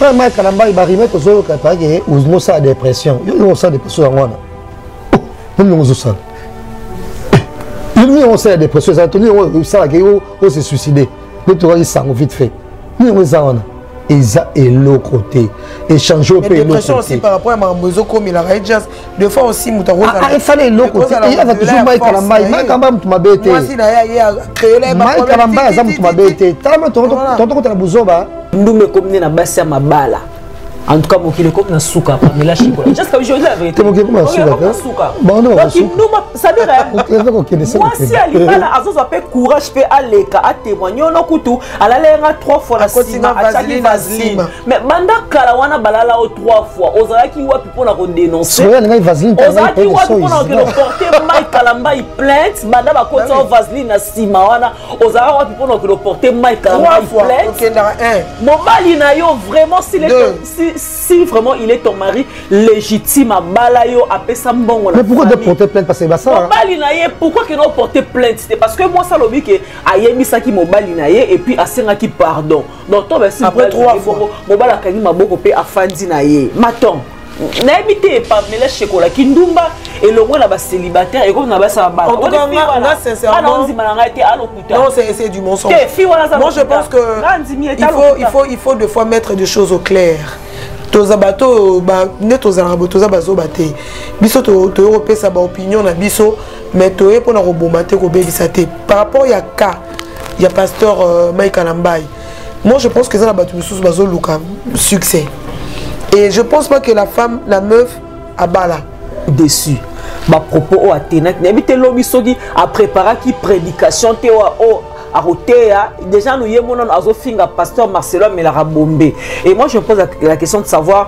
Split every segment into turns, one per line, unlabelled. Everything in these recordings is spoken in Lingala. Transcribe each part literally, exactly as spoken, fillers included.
frère Mike Kalamba il va remettre aux autres parce que nous ça dépression il on sent dépression en wana nous nous ça il nous on sent dépression ça tenu on ça que on se suicider nous tu vois ça vite fait nous on ça wana et ça est l'autre côté échanger au pays
dépression aussi par rapport à Mambozo comme il a déjà deux fois aussi Moutaro
il fallait l'autre côté il y a toujours Mike Kalamba Mike Kalamba tu m'as bêté Mike Kalamba ça tu m'as bêté tellement ton ton ton ton buzoba
ndume comme na basi ya mabala en tout cas mokile comme na suka pa mais la chikola juste comme je dis la vérité
mokile comme na suka bon non
donc numa ça veut dire moi si ali bala azo ça peut courage peut aller à témoigner on kutu ala lenga trois fois la sima achaki vaseline mais banda kala wana balala au trois fois ozalaki wapi pona ko dénoncer ozalaki wapi pona ko porter Mike Kalamba il plainte banda ba kota vaseline na sima wana ozalaki wapi pona ko porter Mike Kalamba il plainte mobali na yo vraiment si si si vraiment il est ton mari légitime à balayo à pesa mbongo.
Mais pourquoi de porter plainte parce que bah ça
mobali na ye pourquoi que non porter plainte c'est parce que moi ça lobi que ayemi saki mobali na ye et puis asenga ki pardon donc toi ben si
après trois fois
mobala kangi maboko pe afandi na ye maton na habité pas mais la chocolat kindumba et le moins là-bas célibataire et comme na ba ça ba
en tout cas là sincèrement non c'est c'est du mensonge moi je pense que il faut il faut il faut deux fois mettre des choses au clair toza bato ba neto za raboto za bazo baté biso to to européen ça ba opinion na biso mais to e pona ko bombaté ko bebisa té par rapport ya ka ya pasteur euh, Mike Kalamba moi je pense que ça la bato biso bazo luka succès et je pense pas que la femme la meuf a bala
dessus ma propos au Athéna n'habite lobi sogi a préparer qui prédication té o à Rotéa, déjà nous y avons un pasteur Marcelo Melara Bombé. Et moi je me pose la, la question de savoir,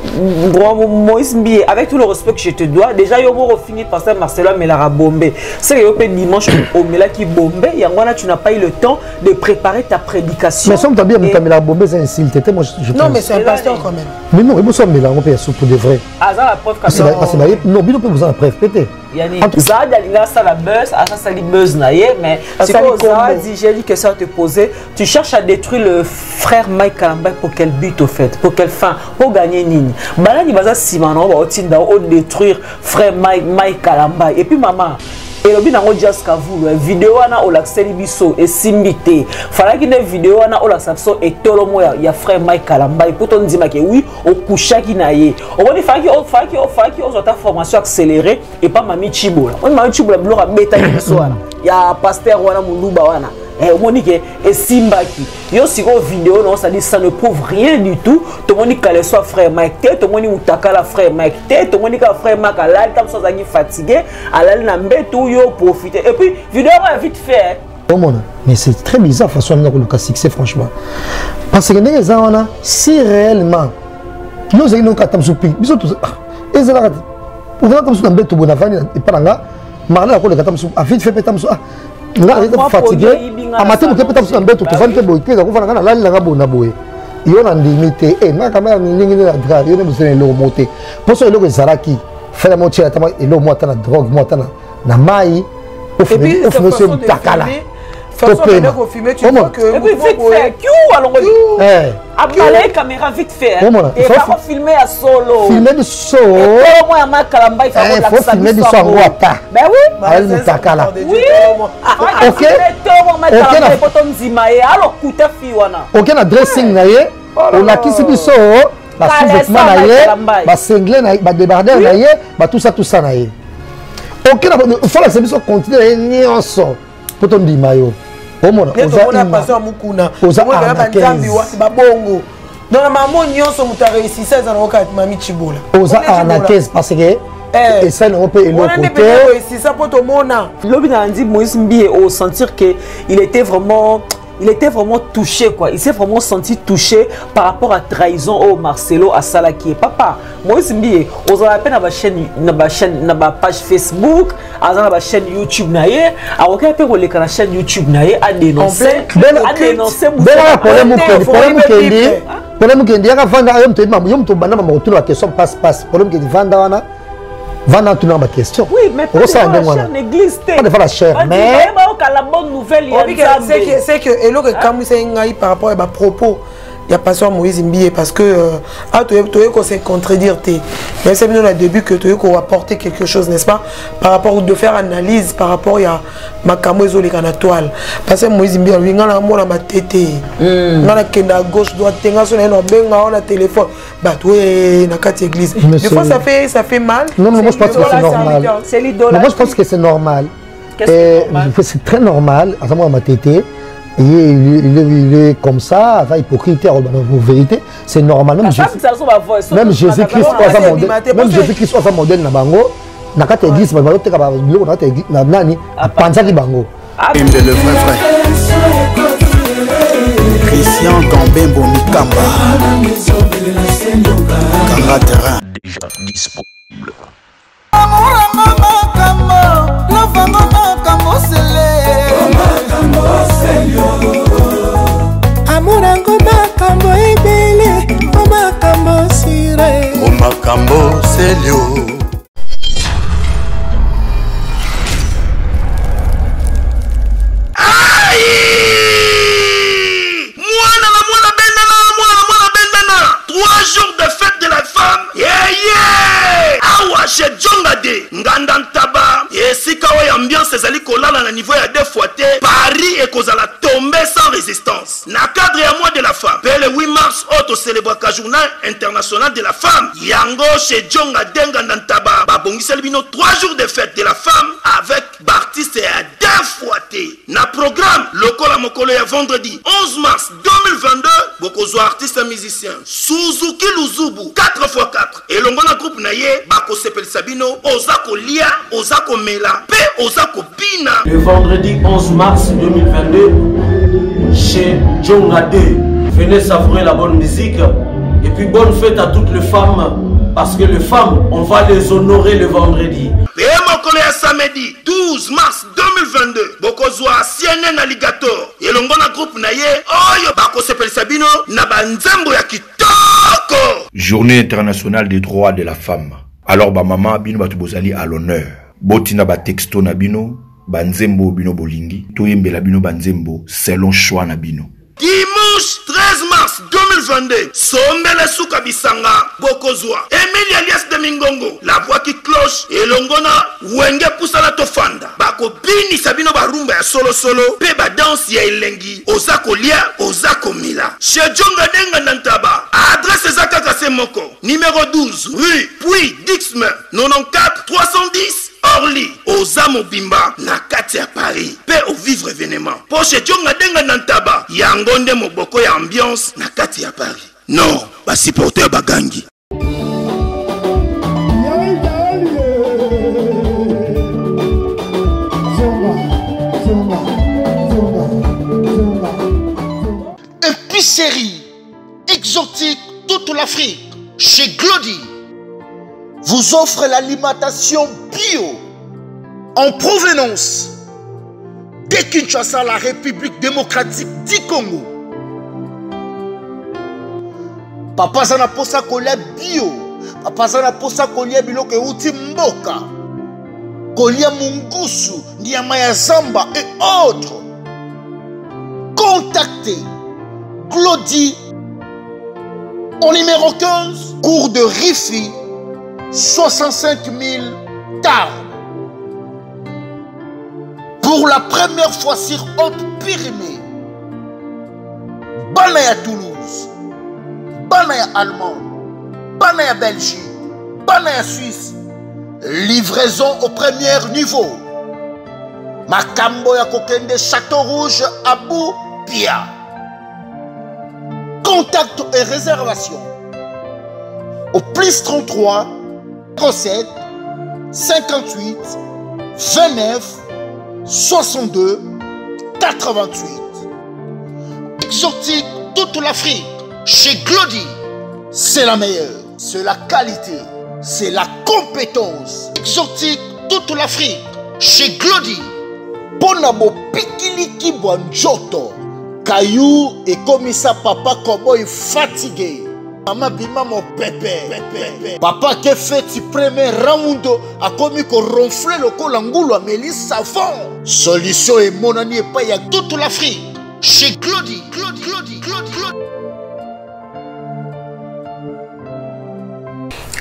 Moïse Mbié, avec tout le respect que je te dois, déjà il y a fini pasteur Marcelo Melara Bombé. C'est que le dimanche au Mela qui Bombé, et en tu n'as pas eu le temps de préparer ta prédication.
Mais ça me t'a bien, Melara Bombé c'est insulté.
Non mais c'est un pasteur quand même.
Mais non, il me semble Melara Bombé pour de vrai.
Ah ça la preuve quand
même. Parce que non, il peut vous en preuve pété.
Yani Zad Alinga ça la buzz, ça ça li buzz naïe, mais c'est quoi Zad dit j'ai dit que ça te posait. Tu cherches à détruire le frère Mike Kalamba pour quel but au fait, pour quelle fin, pour gagner nini. Balani baza simano ba otinda o détruire frère Mike Mike Kalamba et puis maman et le binango just kavu vidéo wana o l'accès biso et simbité fallait qu'il ait vidéo wana o l'accès et tolomo ya ya frère Mike Kalamba et pour ton dire que oui au coucha qui naie on va dire fallait qu'il fallait qu'il fallait qu'il ait ta formation accélérée et pas mami chibola on mami chibola blora beta biso wana ya pasteur wana muluba wana et on dit que et simbaki yo si go vidéo non ça dit ça ne prouve rien du tout tout le monde dit qu'elle soit frère Mike tout le monde dit utaka la frère Mike tout le monde dit que frère Mike alal comme ça ça fatigué alal na mbeto yo profiter et puis vidéo va vite fait
mais c'est très bizarre façon de le cas succès franchement parce que les gens si réellement nous avons katam soupi biso tout et ça là on va comme ça mbeto bonavani et pas là marla ko le katam soupi a vite fait petam soupi nga fatigué amaté ko peut être mbeto to vante boy ke ko fana na la la bona boy yo na limité et nga kama ningi na dra yo ne musene lo moté pour ça lo zaraki fait la moitié à tama et lo moi na drogue moi na na mai au fait au fait monsieur takala
façon de le filmer tu vois que
et puis vite fait Q alors eh après caméra vite fait et pas filmer à solo
filmer de solo
et moi ma Kalamba il
faut filmer du son wata
ben oui
elle nous takala
oui OK OK photo nzima et alors kuta fi wana
OK na dressing na ye on la kisi biso ba sous-vêtement na ye ba single na ba débarder na ye ba tout ça tout ça na ye OK il faut la service continuer nyonso poto ndima yo omona
oza pasteur mukuna oza banzambi wasi babongo dans la maman nyonso muta réussi ça za roka mami chibola
oza ana caisse parce que et ça non peut le côté
réussi ça poto mona
lobi na ndi Moïse Mbié au sentir que il était vraiment il était vraiment touché quoi. Il s'est vraiment senti touché par rapport à trahison au Marcelo à Salaki. Papa, Moïse Mbié, on a appelé na chaîne na chaîne na page Facebook, à na chaîne YouTube naie, à aucun peu les la chaîne YouTube naie a dénoncé a dénoncé
Moussa. Problème que problème que dit, problème que dit, vanda yom te yom to bana ma retour la question passe passe. Problème que dit vanda wana vanda tout dans ma question.
Oui, mais pour ça l'église
pas de faire la chair mais
la bonne nouvelle
c'est que c'est que et le comme c'est ngai par rapport à ma propos il y a Pasteur Moïse Mbié parce que ah tu es qu'on s'est contredire mais c'est bien au début que tu es qu'on va apporter quelque chose n'est-ce pas par rapport de faire analyse par rapport à ma camoiseau les canatoiles parce que Moïse Mbié lui ngana mona ma tété ngana kenda gauche droite tenga sur na benga on a téléphone bah toi na quatre église des fois ça fait ça fait mal
non non moi je pense que c'est normal
c'est l'idole
moi je pense que c'est normal c'est très normal à savoir ma tété. Il est, il, est, il est comme ça, il est hypocrite, en vérité, c'est normal. Même Jésus-Christ, même Jésus-Christ, même Jésus-Christ, soit modèle na bango, na kati église, na bango, teka bilo na kati na nani, panza ki bango.
Le vrai frère. Christian Gambembo Mikamba. Kara terrain déjà disponible.
Amurango makambo ebele, o makambo sire.
O makambo selio. Aïe! Mwana na mwana bendana, mwana mwana bendana. Trois jours de fête de la femme. Yeah yeah! Awa chez Djongade, Ngandantaba. Et si kawa ambiance ezali kolala na niveau ya deux fois te, Paris et kozala tomber sans résistance. Na cadre ya mois de la femme, le huit mars, auto célébraka journal international de la femme. Yango chez Djongade Ngandantaba. Babongisel bino trois jours de fête de la femme avec Bartiste et à deux fois te. Na programme, lokola mokolo ya vendredi onze mars deux mille vingt-deux, bokozo artiste musicien. Suzuki Luzubu quatre fois quatre. Et l'ongona groupe naye, bako sepel sabino, ozako lia, ozako mela, pe ozako bina.
Le vendredi onze mars deux mille vingt-deux, chez Djongade, venez savourer la bonne musique. Et puis bonne fête à toutes les femmes, parce que les femmes, on va les honorer le vendredi.
Et mokolo ya samedi douze mars deux mille vingt-deux, bokozwa C N N Alligator. Et l'ongona groupe naye, oyo bako sepel sabino, na banzembo ya kitoko.
Journée internationale des droits de la femme. Alors ba maman bino batu bozali à l'honneur. Botina ba texto na bino, banzembo bino bolingi, toyembela bino banzembo selon choix na bino.
Dimanche treize mars deux mille vingt-deux, Sombele Souka Bisanga, Bokozwa, Emile alias de Mingongo, la voix qui cloche, et Longona, Wenge Poussala Tofanda, Bako Bini Sabino Barumba ya solo solo, Peba danse ya Elengi, Ozako Lia, Ozako Mila. Chez Djonga Denga Nantaba, adresse Zaka Kasemoko, numéro douze, rue Puy Dixme, quatre-vingt-quatorze trois cent dix, Orly, Ozamo Bimba, Nakati à Paris, paix au vivre événement. Poche Djonga Denga Nantaba, Yangonde Moboko ya ambiance, Nakati à Paris. Non, ba supporter Bagangi.
Épicerie exotique toute l'Afrique chez Glody vous offre l'alimentation bio en provenance de Kinshasa, la République démocratique du Congo. Papa zana posa kolia bio, papa zana posa kolia biloko euti mboka, kolia mungusu, nyama ya zamba et autres. Contactez Glody au numéro quinze, cours de Rifi, soixante-cinq mille Tarbes. Pour la première fois sur Haute-Pyrénées, Banaya Toulouse, Banaya Allemagne, Banaya Belgique, Banaya Suisse, livraison au premier niveau. Makambo ya Kokende Château Rouge, Abou Pia. Contact et réservation au plus trente-trois, trente-sept, cinquante-huit, vingt-neuf, soixante-deux, quatre-vingt-huit. Exotique toute l'Afrique, chez Glody, c'est la meilleure, c'est la qualité, c'est la compétence. Exotique toute l'Afrique, chez Glody. Bonabo Pikiliki Bonjoto. Caillou et comme ça papa cowboy fatigué. Maman bima mon pépé. Papa qui fait le premier round a commis qu'on ronfle le colangoulo à Mélis savon. Solution et mon ami et pas y a toute l'Afrique. Chez Glody, Glody, Glody, Glody, Glody.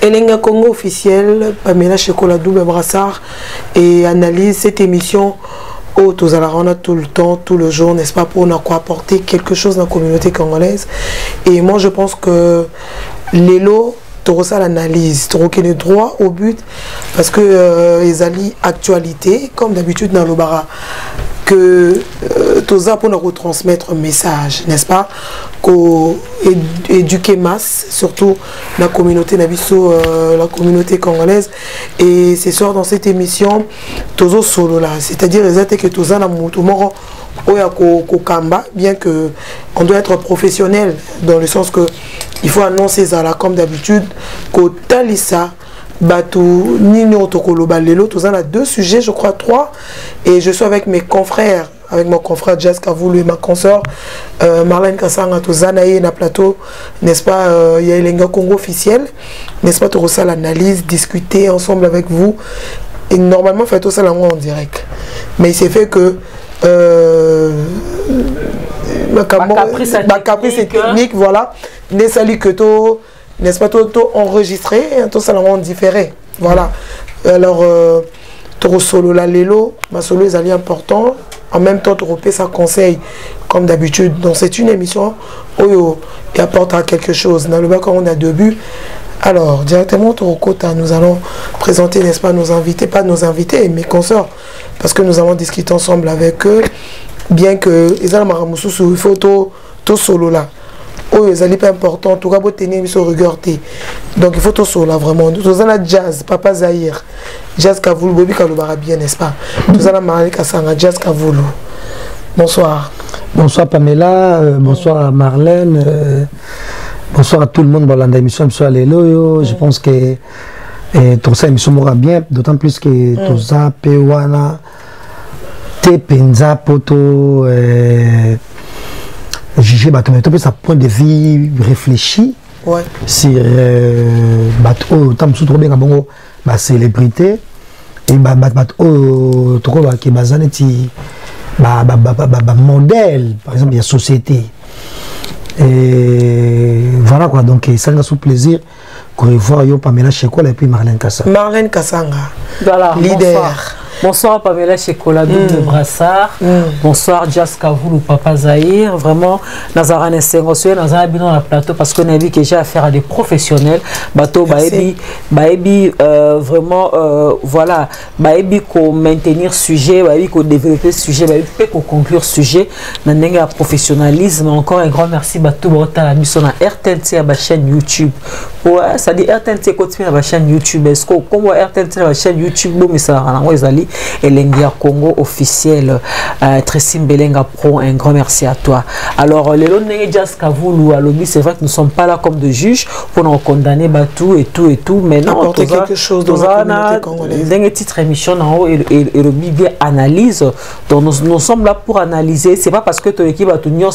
Elenga Congo officiel, Pamela Chocolat double brassard et analyse cette émission au Tozalarana tout le temps, tout le jour, n'est-ce pas, pour nous apporter quelque chose dans la communauté congolaise. Et moi je pense que les lots, tu reçois l'analyse, tu recueilles le droit au but parce que euh, les alliés actualité, comme d'habitude dans l'Obara, que euh, Toza pour nous retransmettre un message, n'est-ce pas, qu'au éduquer masse, surtout la communauté Nabiso, euh, la communauté congolaise. Et ce soir dans cette émission, Tozo solo là, c'est-à-dire que Toza na mutu moro oya ko kamba, bien que on doit être professionnel dans le sens que il faut annoncer ça là comme d'habitude, qu'au talissa Batou, Nino Tokoloba Lelo, tous en a deux sujets, je crois trois. Et je suis avec mes confrères, avec mon confrère Jazz Kavoulou et ma consoeur euh, Marlène Kassanga, tous en a na plateau, n'est-ce pas, il euh, y a Elenga Congo officiel, n'est-ce pas, tout ça l'analyse, discuter ensemble avec vous. Et normalement, fait tout ça en direct. Mais il s'est fait que euh, ma caprice technique, technique, voilà, n'est sali que tout. N'est-ce pas, tout, tout enregistré, tout ça en différé. Voilà. Alors, euh, tout solo la lélo, ma solo est allié important. En même temps, tu repères ça conseil, comme d'habitude. Donc, c'est une émission où il apportera quelque chose. Dans le bas, quand on a deux buts, alors, directement, tout côté, nous allons présenter, n'est-ce pas, nos invités, pas nos invités, mes consorts, parce que nous allons discuter ensemble avec eux, bien que, ils ont il faut tout, tout solo là. Oh, c'est pas important, en tout cas, pour tenir sur regarder. Donc, il faut tout ça là, vraiment. Nous avons jazz, Papa Zahir, Jazz Kavoulou, Bobi Kalobara bien, n'est-ce pas? Nous avons Marlène Kassanga, Jazz Kavoulou. Bonsoir.
Bonsoir Pamela, euh, bonsoir Marlène, euh, bonsoir à tout le monde dans l'émission, bonsoir Lélo. Je pense que tout ça, l'émission m'aura bien, d'autant plus que tout ça, Pewana, Tepenza, Poto, juger bateau mais ça point de vue réfléchi
ouais.
sur euh, bateau tant sous trop bien bongo ma célébrité et bah bateau trop qui bazaneti bah bah bah bah modèle par exemple il y a société et voilà quoi donc ça nous fait plaisir de revoir yo Pamela Chocolat et puis Marlène Kassanga
Marlène Kassanga
voilà
leader.
Bonsoir. Bonsoir Pamela Chocolat double mm. brassard. Mm. Bonsoir Jazz Kavoulou Papa Zahir. Vraiment, Nazara Nessengosué, Nazara Bino dans le plateau parce qu'on a vu que j'ai affaire à des professionnels. Bateau Baebi, Baebi, euh, vraiment, euh, voilà, Baebi qu'on maintenir sujet, Baebi qu'on développer sujet, Baebi qu'on conclure sujet. Nanenga professionnalisme. Encore un grand merci Bateau Bota la mission à R T N C à ma chaîne YouTube. Ouais, ça dit R T N C continue à ma chaîne YouTube. Est-ce qu'on comme R T N C à ma chaîne YouTube, bon mais ça rend les Elenga Congo officiel, euh, Tressim Belenga Pro, un grand merci à toi. Alors, les Longue Jazz Kavoulou à l'Obi, c'est vrai que nous ne sommes pas là comme des juges pour nous condamner tout et tout et tout, mais non,
apporter quelque chose dans la communauté congolaise.
Dans titre émission en haut et le bien analyse. Donc, nous, nous sommes là pour analyser. C'est pas parce que ton équipe a tout nion,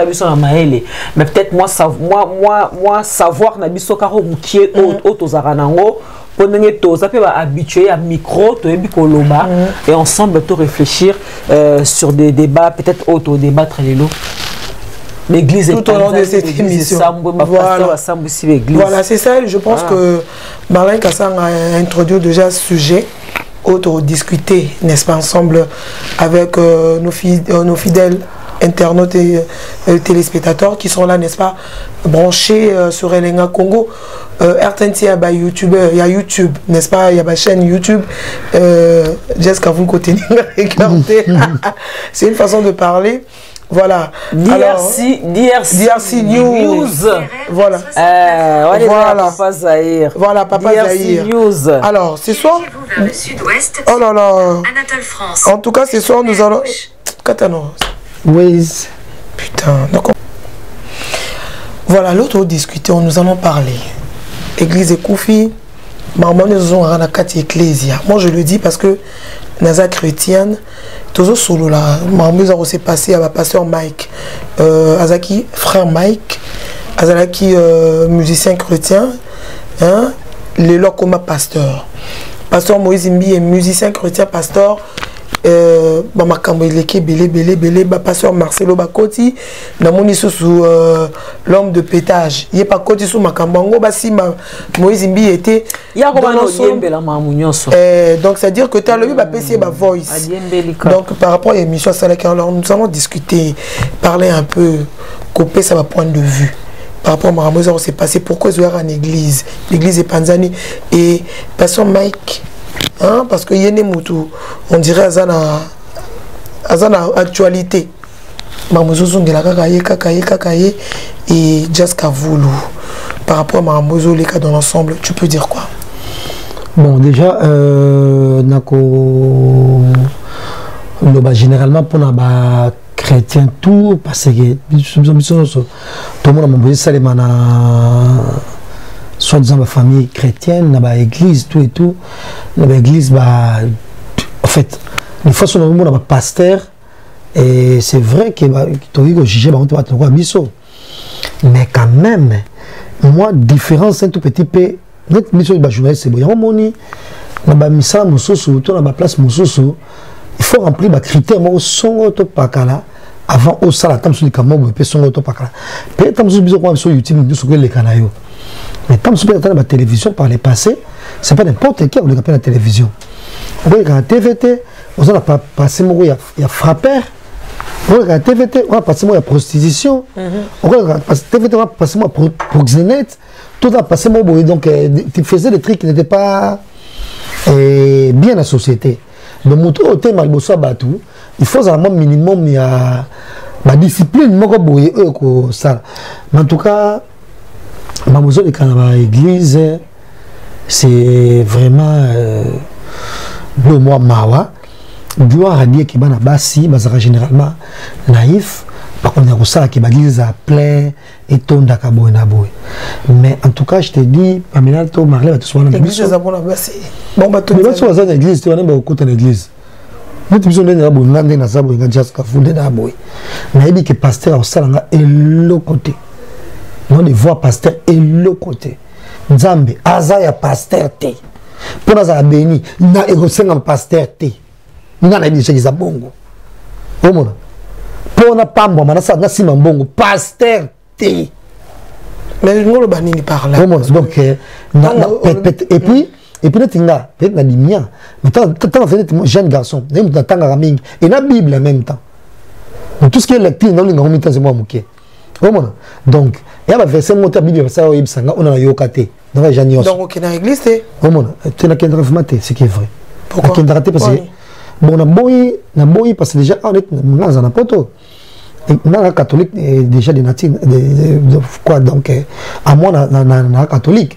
mais peut-être moi, moi, moi, moi, savoir Nabiso Karo qui est autre aux Aranango. Pendant que tous habitués à micro, et ensemble tout réfléchir euh, sur des débats, peut-être auto débattre les lots. L'église est
tout au long de cette émission. Voilà, voilà c'est ça. Je pense ah. que Marlène Kassanga a introduit déjà ce sujet. Auto discuter, n'est-ce pas, ensemble avec euh, nos, fi euh, nos fidèles internautes et euh, téléspectateurs qui sont là, n'est-ce pas, branchés euh, sur Elenga Congo. Euh, R T N C, il y a YouTube, il y a YouTube, n'est-ce pas, il y a ma chaîne YouTube. Euh, Jessica, vous côté regardez. C'est une façon de parler. Voilà.
D R C, D R C,
D R C News. News. Voilà.
Euh, ouais, voilà. Papa Zahir.
Voilà, Papa Zahir.
News.
Alors, ce soir.
Vers le sud-ouest.
Oh là là.
Anatole France.
En tout cas, ce soir, nous allons. Catano.
Oui.
Putain. D'accord. Voilà, l'autre discuter, nous allons parler. Église et Koufi. Maman, nous avons un quatre ecclésia. Moi, je le dis parce que Naza chrétienne. Toujours solo là, Marmuse a aussi passé à ma pasteur Mike, euh, Azaki, frère Mike, Azaki, euh, musicien chrétien, hein, les lois comme pasteur. Pasteur Moïse Mbi est musicien chrétien, pasteur, euh ba makambo ileki belé belé belé ba pasteur Marcelo Bakoti na moni sous euh, l'homme de pétage il est pas côté sous makambo ngo ba si Moïse Mbi était
ya ko ba no yembela mamu nyonso
euh donc c'est à dire que tu as le ba pc ba voice donc par rapport à l'émission ça alors nous allons discuter parler un peu couper ça va point de vue par rapport à Maramouza, on s'est passé pourquoi ils ont en église l'église est Panzani et pasteur Mike hein, parce que Yene Moutou on dirait Azana Azana actualité Maramouzo de la kakaye kakaye kakaye et Jaska Voulou par rapport à Maramouzo les cas dans l'ensemble tu peux dire quoi?
Bon déjà euh, nako le bah, généralement pour na ba chrétien tout parce que tout le monde a montré ça les mana soit disant ma famille chrétienne na ba église tout et tout na ba église bah en fait une fois sur le monde a pasteur et c'est vrai que bah tu as vu que juger bah on te va te voir biso mais quand même moi différence un tout petit peu notre mission de journaliste c'est bon moni na ba misa mususu to na ba place mususu il faut remplir les critères moi son auto pakala avant au sala tam sur le camo peut son auto pakala peut tam sur biso sur YouTube nous sur les canaux mais tam sur la télévision par les passé c'est pas n'importe qui on le appelle la télévision on regarde la T V T on a pas passé moi il y a frappeur on regarde la T V T on a passé moi la prostitution on regarde la T V T on a passé moi proxénète tout a passé moi donc tu faisais des trucs qui n'étaient pas bien la société. Donc, moto au thème albosa batou, il faut un minimum il y a la discipline moko boye eux ko ça. Mais en tout cas, ma besoin de canaba église c'est vraiment euh, le mois mawa. Gloire à Dieu qui bana basi, basara généralement naïf. Par contre, il y a ça qui l'église à plein et ton d'akaboy na boy. Mais en tout cas, je te dis, Pamela to marler tout souvent
l'église est bon basi. Bon bah tout.
Mais là sur la église, tu vas n'importe quoi dans l'église. Nous tu besoin d'aller à boy, n'andé na sabo, n'andé jusqu'à fondé na boy. Mais il dit que pasteur au salanga est le côté. Non de voir pasteur est le côté. Nzambe azaya pasteur té. Pour nous a béni, na égosenga pasteur té. N'a na dit chez bongo. Au monde. Pour na pambo manasa na sima mbongo pasteur té.
Mais nous le banni par là.
Donc et puis et puis tinga peut-être na limia mais tant tant fait jeune garçon même dans tanga raming et la Bible en même temps. Donc tout ce qui est lecture dans les ngomita c'est moi moké. Donc il y a un verset monté Bible ça au ibsanga on a yokate dans la janios.
Donc OK dans l'église c'est.
Oh mon tu n'as qu'un reformaté c'est qui est vrai.
Pourquoi?
Qu'un raté parce que bon na boy na boy parce que déjà on est dans un poto. Dans la catholique déjà des natifs de quoi donc à moi na na catholique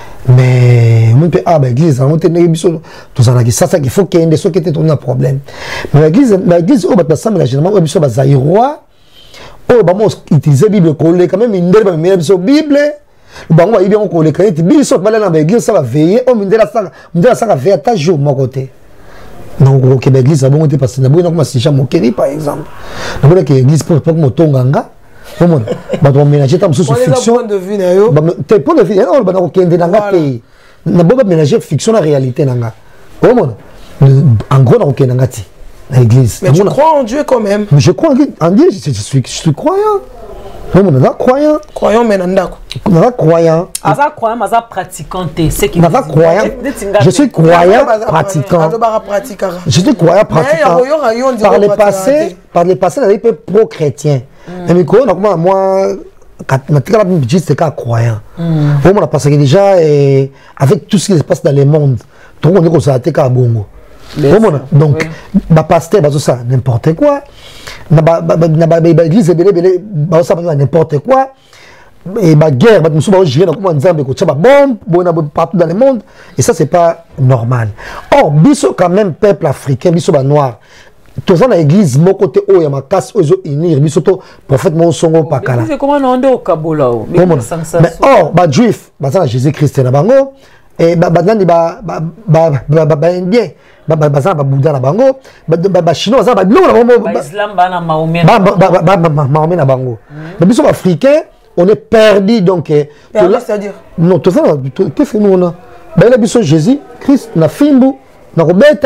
mais on peut ah l'église on te nébiso tout ça là ça ça qu'il faut qu'il y ait des choses qui étaient un problème mais l'église l'église au bas ça mais généralement biso ba zaïrois oh ba moi utiliser bible coller quand même une belle mais biso bible ba moi il bien coller quand il biso pas là dans l'église ça va veiller oh mindela ça mindela ça va veiller ta jour mon côté. Donc au Québec l'église a bon été parce que na bon si jamais Mokeri par exemple na bon que l'église pour pas motonganga au monde ba to ménager tam sous fiction
point de vue na yo
ba te point de vue non ba na kende nanga te na bon ménager fiction la réalité nanga au monde en gros na kende nanga ti l'église
mais je crois en Dieu quand même
mais je crois en Dieu je suis je suis croyant non on est croyant
croyant mais nandako
on est croyant
asa croyant mais asa pratiquant c'est qui
on est croyant je suis croyant pratiquant je suis croyant pratiquant par le passé par le passé on est peu pro chrétien mais quoi donc moi na tika la juste c'est croyant pour moi parce que déjà avec tout ce qui se passe dans le monde tout le monde est comme ça tika bongo donc ma pasteur bah tout ça n'importe quoi na ba na ba l'église belé belé ba ça n'importe quoi et ba guerre ba musu ba gérer comme nzambe ko tcha ba bombe bona partout dans le monde et ça c'est pas normal. Or biso quand même peuple africain biso ba noir tous dans l'église mon côté o ya makasi ozo unir biso to prophète mo songo pakala
c'est comment on est au kabola
mais or ba juif ba ça Jésus Christ na bango et ba nani ba ba ba ba indien ba ba ba Bouddha na bango ba ba chinois ba biloko na bango
ba islam ba na Mahomet
ba ba ba Mahomet na bango mais biso africain on est perdu donc
c'est-à-dire
non tout ça qu'est-ce que nous on a ba la biso Jésus Christ na fimbu na robeta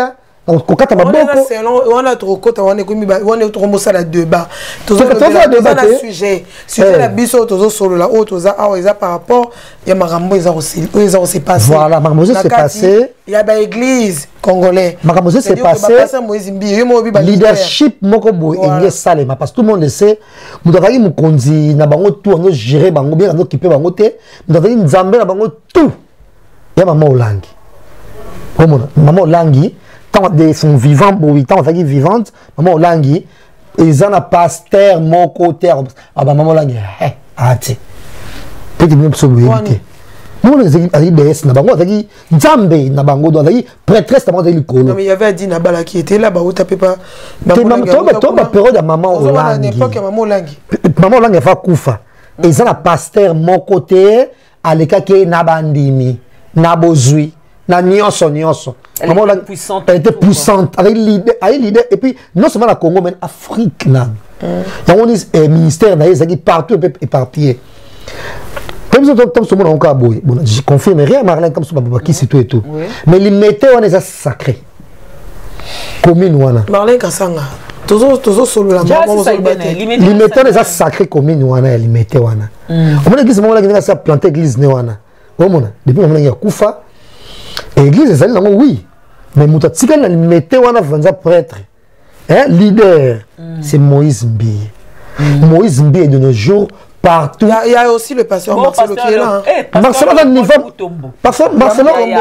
kokata maboko
on a trop kota on est comme on est trop mossa la débat
tout ça débat
sujet sujet la biso tozo solo la autre toza ah ils a par rapport il y a marambo ils ont aussi ils ont aussi passé
voilà marambo c'est passé
il y a ba église congolais
marambo c'est passé leadership moko boy engé salema parce que tout le monde le sait mudavaki mukonzi na bango tout on gérer bango bien on occuper bango te mudavaki nzambe na bango tout ya maman Olangi comme maman Olangi tant de son vivant boy tant fait vivante maman Olangi ils en a pasteur moko terre ah bah maman Olangi eh ah tu petit même sobriété nous les ali B S na bango azaki nzambe na bango do azaki prêtresse na bango azaki likolo
non mais il y avait dit na bala qui était là ba ou tapé pas
maman tomba tomba période ya maman Olangi
à l'époque maman Olangi
maman Olangi fa kufa ils en a pasteur moko terre aleka ke na bandimi na bozui na nyonso nyonso maman Olangi puissante elle était puissante avec l'idée avec l'idée et puis non seulement la Congo mais Afrique là il y a un ministère d'ailleurs qui partout éparpillé comme ça comme ce monde encore boy bon je confirme rien Marlène comme ça baba qui c'est tout et tout mais il mettait on est sacré commune wana
Marlène Kasanga toujours toujours solo la maman
il mettait on est sacré commune wana il mettait wana on m'a dit ce moment là qu'il a planté église ne wana au monde depuis on a kufa église ça là oui mais muta tika na mettait wana vanza prêtre hein leader c'est Moïse Mbiye Moïse Mbiye de nos jours partout.
Il y, y a aussi le pasteur bon, Marcelo qui est là.
Hein. Marcelo dans le niveau. Pasteur Marcelo
il y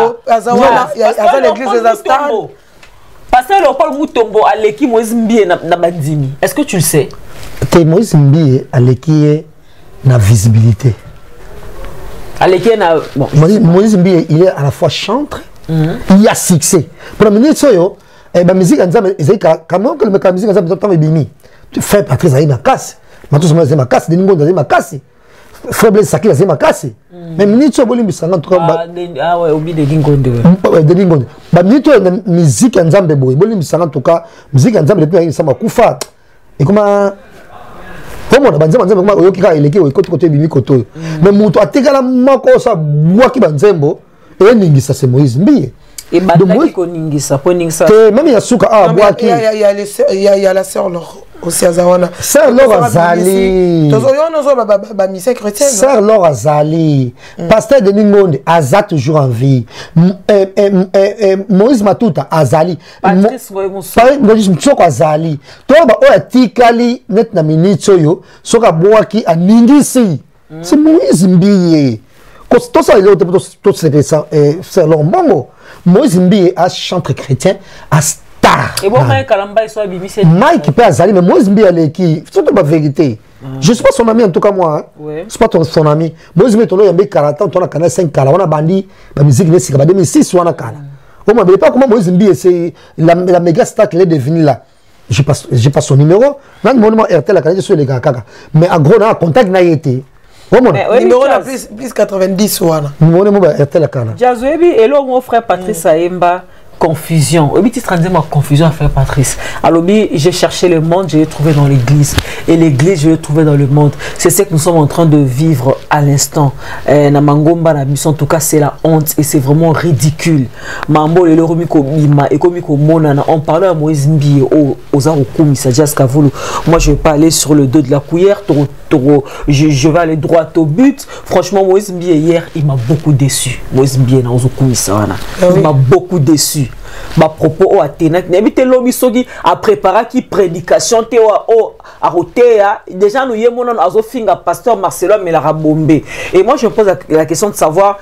a l'église des Astar.
Pasteur Léopold Mutombo à l'équipe Moïse Mbiye na Bandimi. Est-ce que tu le sais?
Que Moïse Mbiye à l'équipe na visibilité.
À l'équipe na
bon. Moïse Mbiye il est à la fois chantre, mm-hmm. il y a succès. Pour la minute soyo, eh ben musique ensemble, ils comment que le musique ensemble temps bimi. Tu fais Patrice Aïe ma casse. Matou sama zema kasi deningo zema kasi faible sakila zema kasi mais minute so boli misanga to
ah ah ouais obi deningo ndewe
deningo ba minute musique nzambe boy boli misanga to ka musique nzambe depuis sama kufa et comment comment na banzema nzambe comment oyoki ka eleki o côté côté bimi koto mais muto atekala mako sa bwaki banzembo et ningisa c'est Moïse Mbiye
et bataki ko ningisa po ningisa
même ya suka ah bwaki
il y a il y a il y a il y a la sœur Laure aussi Azawana
sœur Laure Azali
tozo yo no zo ba ba mission chrétienne
sœur Laure Azali pasteur de Ningonde Aza toujours en vie Moïse Matuta Azali
Patrice Moïse
Moïse Mtsoko Azali to ba o atikali net na minute yo soka boaki aningisi c'est Moïse Mbiye ko to ça il est tout c'est ça sœur Laure Mbongo Moïse Mbiye a chantre chrétien a
et bon Mike Kalamba il soit bimi c'est
Mike peut Azali mais Moïse Mbiye qui c'est pas vérité je suis pas son ami en tout cas moi hein. C'est pas ton son ami Moïse Mbiye tolo yambe quarante ans on a canal cinq kala on a bandi la musique ne sika deux mille six on a kala on m'a pas comment Moïse Mbiye c'est la la méga star qu'il est devenu là je passe j'ai pas son numéro même mon numéro R T L la canal sur les gars kaka mais en gros on a contact n'a été
oh mon numéro là plus plus quatre-vingt-dix wana
numéro R T L la canal
Jazoebi et là mon frère Patrice Aemba confusion. Au petit transit ma confusion à faire Patrice. Alors j'ai cherché le monde, je l'ai trouvé dans l'église. Et l'église, je l'ai trouvé dans le monde. C'est ce que nous sommes en train de vivre à l'instant. Namangomba na mission, en tout cas, c'est la honte et c'est vraiment ridicule. Mambo le romiko bima et komiko monana. On parlait à Moïse Mbiye au aux Arokumi, ça Jaska Volo. Moi, je vais pas aller sur le dos de la cuillère. Toro, toro, je, je vais aller droit au but. Franchement, Moïse Mbiye hier, il m'a beaucoup déçu. Moïse Mbiye na Ozokumi Sawana. Il m'a beaucoup déçu. Ma propos au Athéna n'habite l'homme sogi a préparé qui prédication te au à Rotéa déjà nous y est mon azo finga pasteur Marcelo mais la rabombé et moi je me pose la, la question de savoir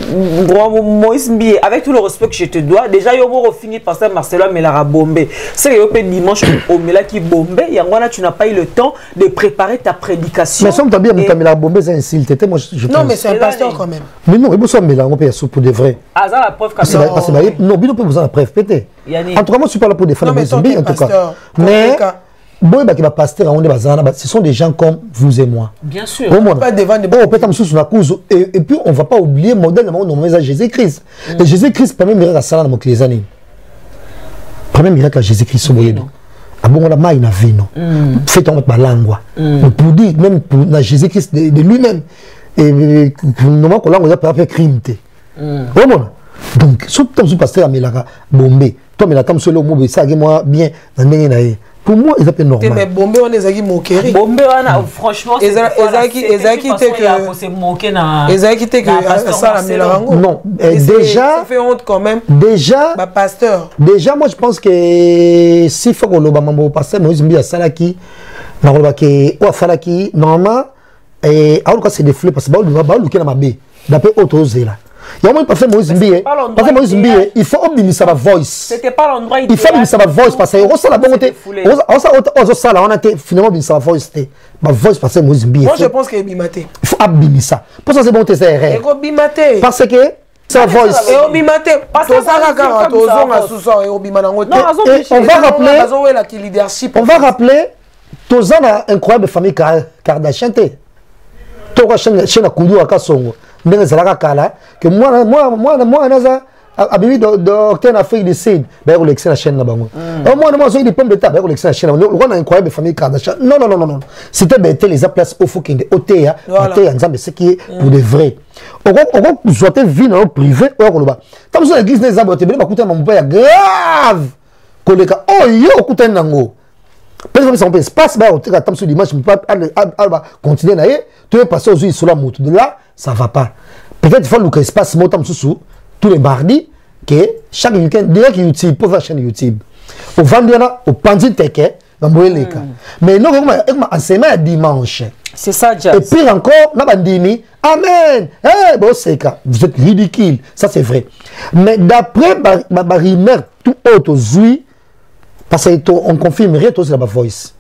Moïse Mbiye avec tout le respect que je te dois déjà yo mo fini pasteur Marcelo mais la rabombé c'est yo pe dimanche au mela qui bombé yangwana tu n'as pas eu le temps de préparer ta prédication
mais somme bien mais la bombé c'est insulté moi je
non mais c'est un pasteur quand même
mais non il faut ça mais là on peut sous pour de vrai
ah ça la preuve
parce que non bien peut vous en preuve pété en tout cas moi je suis pas là pour défendre Moïse Mbiye en tout cas mais bon bah qui va pasteur on est ce sont des gens comme vous et moi
bien sûr
on pas devant des bon peut-être sur la cause et puis on va pas oublier modèle de Jésus-Christ et Jésus-Christ premier miracle à ça dans les années premier miracle à Jésus-Christ au moyen ah bon on a mal na vie non fait on pas langue pour dire même pour Jésus-Christ de lui-même et normalement qu'on a pas fait crime té au monde donc surtout comme pasteur Amelaka Bombé toi mais la comme solo mo ça moi bien dans ndenge na ye pour moi ils appellent normal
mais Bombé on est zaki moquerie
Bombé on franchement
c'est ezaki ezaki te que
c'est moquer na
ezaki te que ça la mélange
non déjà
ça fait honte quand même
déjà
ba pasteur
déjà moi je pense que si faut que le mambo pasteur Moïse Mbia salaki na ko ba ke o salaki normalement et alors que c'est des fleurs parce que ba lu ba lu ke na mabe d'après autre zela. Il y a un pas fait Moïse Mbie. Parce que Moïse Mbie, il faut obtenir sa voice.
C'était pas l'endroit
idéal. Il faut obtenir sa voice parce que on sait la bonne côté. On sait on sait là on a été finalement obtenir sa voice. Ma voice parce que Moïse Mbie.
Moi je pense qu'il est bimaté.
Il faut obtenir ça. Pour ça c'est bon c'est erreur.
Il faut bimaté.
Parce que sa voice.
Et bimaté. Parce que ça regarde aux hommes à sous-sol et au bimanango.
On va rappeler. On va rappeler tous ans incroyable famille Kardashian. Toi chaîne chaîne Kudu Akasongo. Ndenge zalaka kala que moi moi moi moi naza abimi docteur en Afrique du Sud ba ko l'excellent chaîne na bango au moins moi zo di pomme de terre ba ko l'excellent chaîne on a incroyable famille Kardashian non non non non non c'était bête les place au Fokinde oteya oteya nzambe ce qui est pour de vrai on on on zote vie dans privé o ko loba comme ça l'église des nzambe otebele ba kuta mambo ya grave koleka oh yo okuta nango peut-être que ça peut espace ba otika tam sur l'image mais pas alba continuer na ye tu veux passer aux yeux sur la moto de là ça va pas. Peut-être qu'il faut que l'espace monte sous tous les mardis que chaque week-end direct YouTube pour faire chaîne YouTube. Au vendredi au pandit teke dans boeleka. Mais non comme comme enseignement dimanche.
C'est ça Jazz.
Et pire encore na bandimi amen. Eh bon c'est ça. Vous êtes ridicule. Ça c'est vrai. Mais d'après ma ma rumeur tout autre zui parce que on confirmerait tout c'est la voice.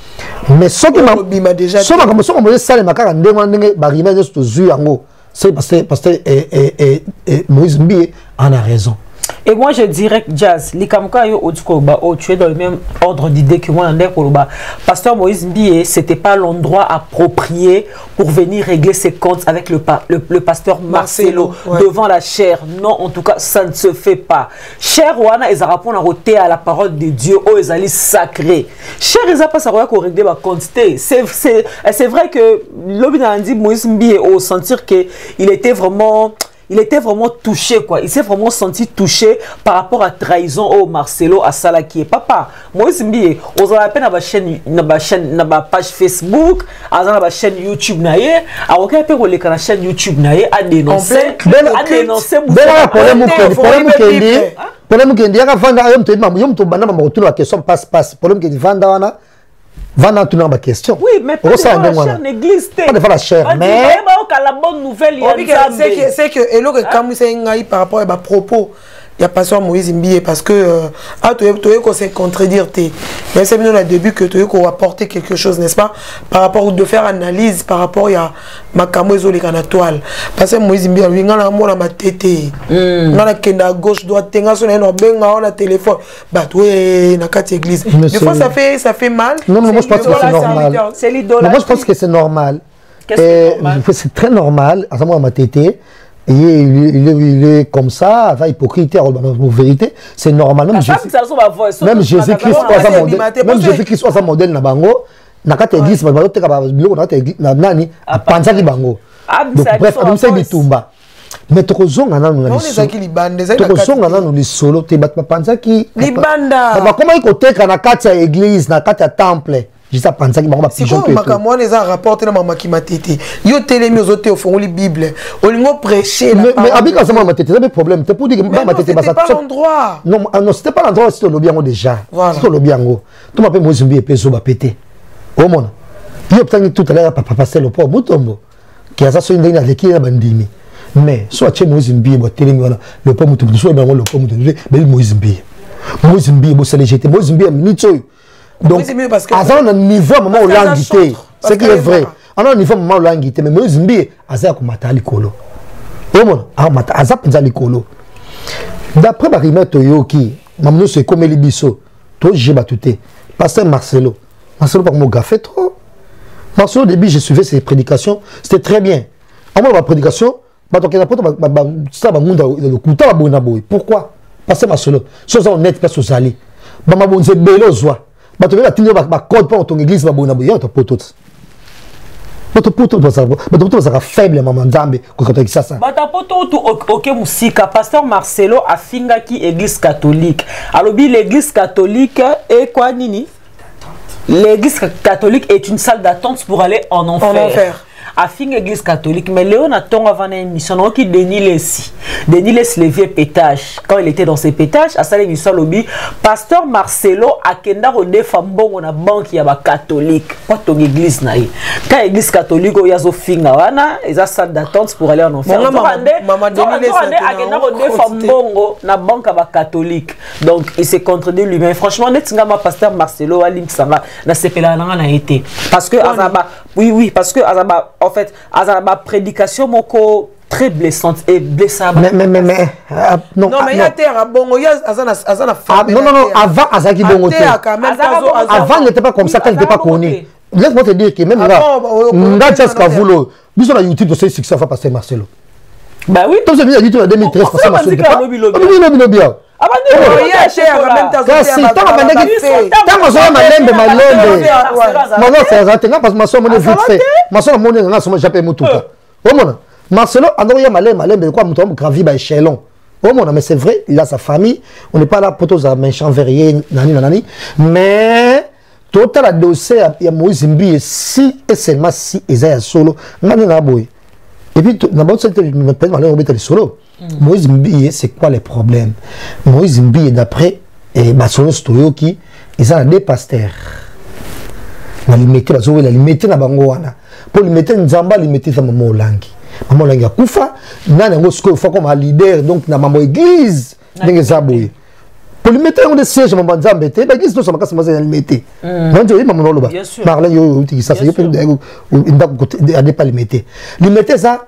Mais ce que m'a déjà ce comme ça on ça les makaka ndenge ba rumeur de tout zui yango. C'est parce que parce que et et et Moïse Mbie en a raison.
Et moi je dirais que Jazz, les Kamka yo Odskoba, oh, tu es dans le même ordre d'idée que moi Koloba. Pasteur Moïse Mbie, c'était pas l'endroit approprié pour venir régler ses comptes avec le, pa le, le pasteur Marcelo, Marcelo ouais. devant la chair. Non, en tout cas, ça ne se fait pas. Cher Wana, ils répondent à la parole de Dieu, oh, ils allaient sacrés. Cher, ils n'ont pas savoir qu'on régler ma quantité. C'est vrai que l'homme a dit Moïse Mbie, au sentir qu'il était vraiment. Il était vraiment touché, quoi. Il s'est vraiment senti touché par rapport à trahison au Marcelo à Salaki. Papa, moi aussi, on a à peine ma chaîne, ma chaîne, ma page Facebook, à ma chaîne YouTube naie, à aucun peu on la chaîne YouTube naie à dénoncer, à dénoncer.
Problème problème qui est problème qui est dit, avant yom te yom yom to bana ma retourne la question passe passe. Problème qui est vanda wana. Va tout dans ma question.
Oui, mais pas devant la chair n'existe.
Pas devant la chair, mais
la bonne nouvelle,
c'est que et là comme c'est un par rapport à ma propos, il y a pasteur Moïse Mbie parce que ah tu es qu'on s'est contredire tes. Mais c'est bien au début que tu es qu'on va apporter quelque chose, n'est-ce pas, par rapport de faire analyse par rapport à ma camoiseau les canatoiles. Parce que Moïse Mbie lui ngana mo na ma tété. Ngana kenda gauche droite tenga son no benga on a téléphone. Bah ouais na quatre église. Des fois ça fait ça fait mal.
Non non moi je pense que c'est normal.
C'est l'idolâtrie.
Moi je pense que c'est normal.
Qu'est-ce que c'est normal?
C'est très normal à moi ma tété. Et il est, il, est, il est comme ça, avec hypocrite, en vérité, c'est normal. Même Jésus-Christ, même Jésus-Christ, même Jésus-Christ, soit un modèle na bango, na kata église, na bango, teka bilo na kata na nani, panza ki bango. Donc bref, comme ça il tomba. Mais tokozonga na nous na tokozonga na nous les solo, te bat panza ki
libanda.
Ba comment il koteka na kata église, na kata temple. Je sais pas,
si vous m'avez les a rapporté dans ma qui m'a tété. Yo télémi aux autres au fond la Bible. On lui prêcher. Mais
avec quand ça m'a tété, c'est un problème. C'est pour dire que ma tété
c'était pas l'endroit.
Non, non, c'était pas l'endroit. C'était le biango déjà. C'était le biango. Tu m'appelles Moïse Mbie et Peso va péter. Au monde. Yo obtenu tout à l'heure papa passer le pauvre Mutombo. Qui a ça sur une dernière l'équipe à bandimi. Mais soit chez Moïse Mbie et télémi le pauvre Mutombo, soit le pauvre Mutombo, mais Moïse Mbie. Moïse Mbie, vous allez jeter Moïse Mbie minute. Donc, à un niveau, maman, on l'a invité. C'est qui est vrai. À un niveau, maman, on l'a invité. Mais Moïse Mbie, Aza Kumata Likolo. Et mon, Aza Penza Likolo. D'après ma rumeur, Toyoki, maman, c'est comme Elibiso. Toi, j'ai battuté. Pasteur Marcelo. Marcelo, par mon gars, fait trop. Marcelo, au début, j'ai suivi ses prédications. C'était très bien. À moi, ma prédication, pourquoi? Pasteur Marcelo. Chose honnête, pas sous Ali. Maman, bon, c'est bello, joie. Bah tu veux la tenir ma code pour ton église va bonne abouiller ton pote. bato poto bazaka faible mama nzambe kokota ça ça
bato poto tu OK musika pasteur Marcelo afingaki église catholique alobi l'église catholique est quoi nini l'église catholique est une salle d'attente pour aller en enfer, en enfer. À fin église catholique, mais Léon a ton avant une mission qui Denis Lessi. Denis Lessi les vieux pétages. Quand il était dans ses pétages, à sa émission lobby, pasteur Marcelo a kenda rodé fambo on a banque ya ba catholique. Pas ton église naïe. Quand église catholique o yazo finga wana, ils a salle d'attente pour aller en enfer. Maman Denis Lessi a kenda rodé fambo na banque ba catholique. Donc il s'est contredit lui-même. Franchement, net nga ma pasteur Marcelo a limsanga na sepela na na été. Parce que azaba oui oui parce que azaba en fait, ma prédication moko très blessante et blessable.
Mais mais mais mais
euh, non non mais il y a terre bon il y a azana azana
femme. Non non non avant azaki bongo. Avant n'était pas comme ça quand il n'était pas connu. Laisse-moi te dire que même là nga Jaska Vulo biso na YouTube c'est succès fa passer Marcelo.
Bah oui.
Toi c'est bien dit en deux mille treize passer Marcelo. Lobby lobby bien. kasi ntango bandaki ntango azoya malembe malembe mazo sezate nga parce maso amoni vite fait maso namoni nga soma jape motuka omona Marcelo andoya malembe malembe quoi muto gravi ba échelon omona mais c'est vrai il a sa famille on n'est pas là pour tous à méchant verrier nani nani mais total la dossier ya Moïse Mbiye si et seulement si Isaiah solo ngani na boy et puis d'abord c'était me peine malheur obéter le solo. Moïse Mbiye, c'est quoi les problèmes? Moïse Mbiye, d'après Masolo Stoyoki, ils ont des pasteurs. Ils ont limité, ils ont limité na bangoana. Pour limiter Nzamba, limiter sa maman Olangi. Maman Olangi a koufa, nan ngo sko fa comme un leader donc na maman église, n'enge zaboy. Pour limiter on des sièges maman Nzamba té, ba église to sa makasi maza limité. Non je maman Oloba. Marlin yo ti ça c'est yo peut inda côté a pas limité. Limiter ça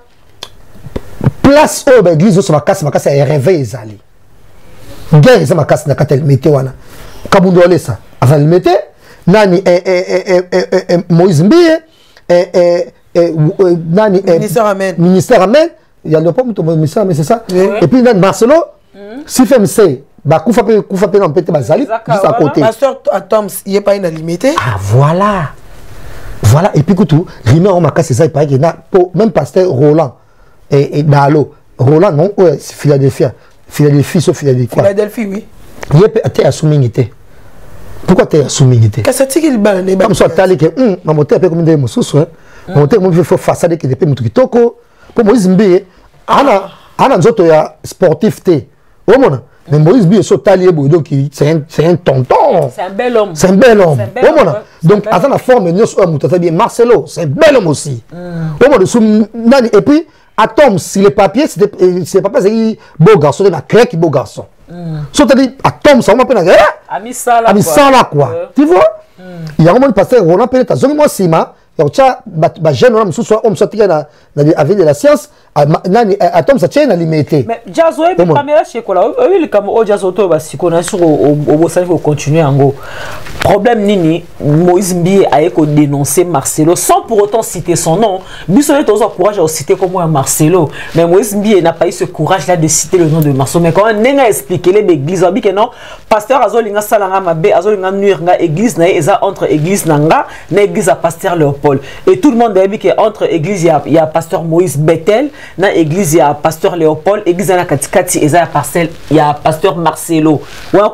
place au l'église au makasi makasi a réveil ezali guerre ça makasi na katel mete wana kabundo lesa avant le mete nani eh eh eh Moïse Mbiye eh eh nani
ministère amen
ministère amen il y a le pas muto ministère mais c'est ça et puis nani Marcelo si fait c'est ba kufa pe kufa pe na pete bazali juste à côté
pasteur Tom il est pas une limité
ah voilà voilà et puis tout rime on makasi ça il paraît que na même pasteur Roland et, et Dalo, Roland, non, ouais, c'est Philadelphie. Philadelphie, sauf Philadelphie.
Philadelphie, oui.
Il est à souminité. Pourquoi tu es à souminité?
Qu'est-ce que tu as
comme ça, tu as dit que, hum, ma moto est comme des moussos, hein. Ma moto est fait façade que des pays Mutokitoko. Pour Moïse Mbiye, Anna, Anna, nous ya sportif, té. Oh, mon. Mais Moïse Mbiye, so talié, donc c'est un, c'est un tonton.
C'est un bel homme.
C'est un bel homme. Oh, mon. Donc, à la forme, nous sommes bien Marcelo, c'est un bel homme aussi. Oh, mon. Et puis, Atom, si les papiers, c'est les papiers, c'est beau garçon, c'est un crack beau garçon. So, tu dis, Atom, ça, on m'appelle un
ami ça là.
Ami ça là, quoi. Tu vois? Il y a un moment, le pasteur Roland Pellet, tu as zone moi, Sima, il y a un jeune homme, soit homme, soit tigre, avec de la science, Atom, ça tient à limiter.
Mais Jazo, la caméra chez quoi là? Oui, le caméra, Jazo, tu vas si connaître au Bossani, il faut continuer en gros. Problème Nini, Moïse Mbiye a dénoncé Marcelo sans pour autant citer son nom. Bissonnet a eu courage à citer comme moi Marcelo. Mais Moïse Mbiye n'a pas eu ce courage-là de citer le nom de Marcelo. Mais quand on a expliqué l'église, on dit que non, pasteur Azolinga Salanga Mabe, Azolinga Nuirga, église, entre église Nanga, église à pasteur Léopold. Et tout le monde a dit qu'entre église, il y a pasteur Moïse Bethel, dans l'église, il y a pasteur Léopold, église à Katikati, il y a il y a pasteur Marcelo.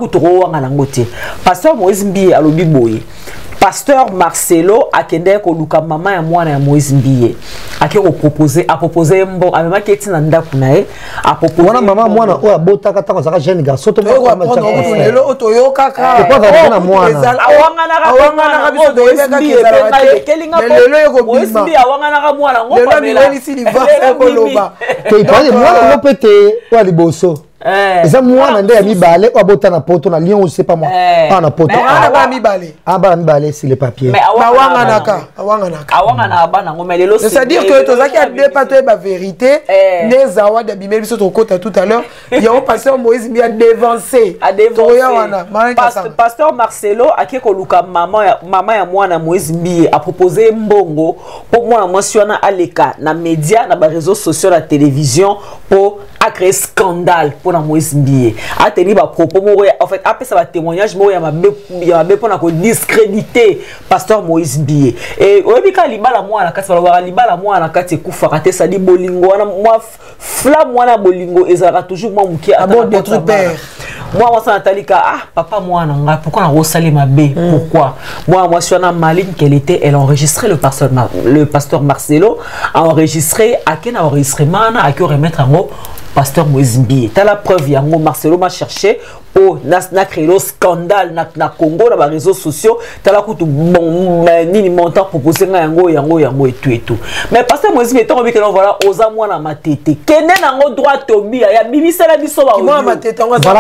Pasteur Moïse Mbiye à l'Obiboye. Pasteur Marcelo a kende ko luka mama ya mwana ya Moïse Mbiye. A ke ko proposer a proposer mbo a mema keti na ndaku na e a proposer
mwana mama mwana o abota ka taka zaka jeune garçon to
ko ma tanga lelo otoyo kaka
ko ba na mwana
awanga na
awanga na biso do yeka kizala
kelinga
lelo yo ko bima
Moïse Mbiye awanga na mwana ngo
pa lelo ni siliva ko loba
ke ipale mwana ngo pete wa liboso eza mwana nde ya mibale o abota na poto na lion c'est pas moi ah na poto
ah ba mibale
ah ba mibale c'est les papiers
mais awanga naka awanga naka
awanga na bana ngo mais lelo
c'est à dire que tozaki a dépassé ba vérité les zawa de bimeli biso to kota tout à l'heure il y a un pasteur Moïse Mbiye a dévancé
a dévancé pasteur Marcelo a ke ko luka maman ya maman ya mwana Moïse Mbiye a proposé mbongo pour moi mentionner aleka na média na ba réseaux sociaux la télévision pour a créé scandale pour la Moïse Mbié. A tenu ba propos en fait après ça va témoignage moi ya mabe ya mabe pour na ko discréditer pasteur Moïse Mbié. Et oyebi ka libala moi na kati ba libala moi na kati kufa kate ça dit bolingo wana moi flamme wana bolingo ezara toujours moi muki a bon
notre père.
Moi moi ça Natalika ah papa moi na pourquoi na rosali mabe pourquoi moi moi sur na maligne qu'elle était elle a enregistré le pasteur le pasteur Marcelo a enregistré à quel enregistrement à qui remettre en haut pasteur Moïse Mbié. T'as la preuve yango Marcelo m'a cherché oh na créé le scandale na na Congo dans les réseaux sociaux t'as la coûte bon ni montant proposé yango yango yango et tout et tout mais pasteur Moïse Mbié tant que voilà aux amours na matete kene nango droit tobi ya bibi sala biso ba
moi matete on
va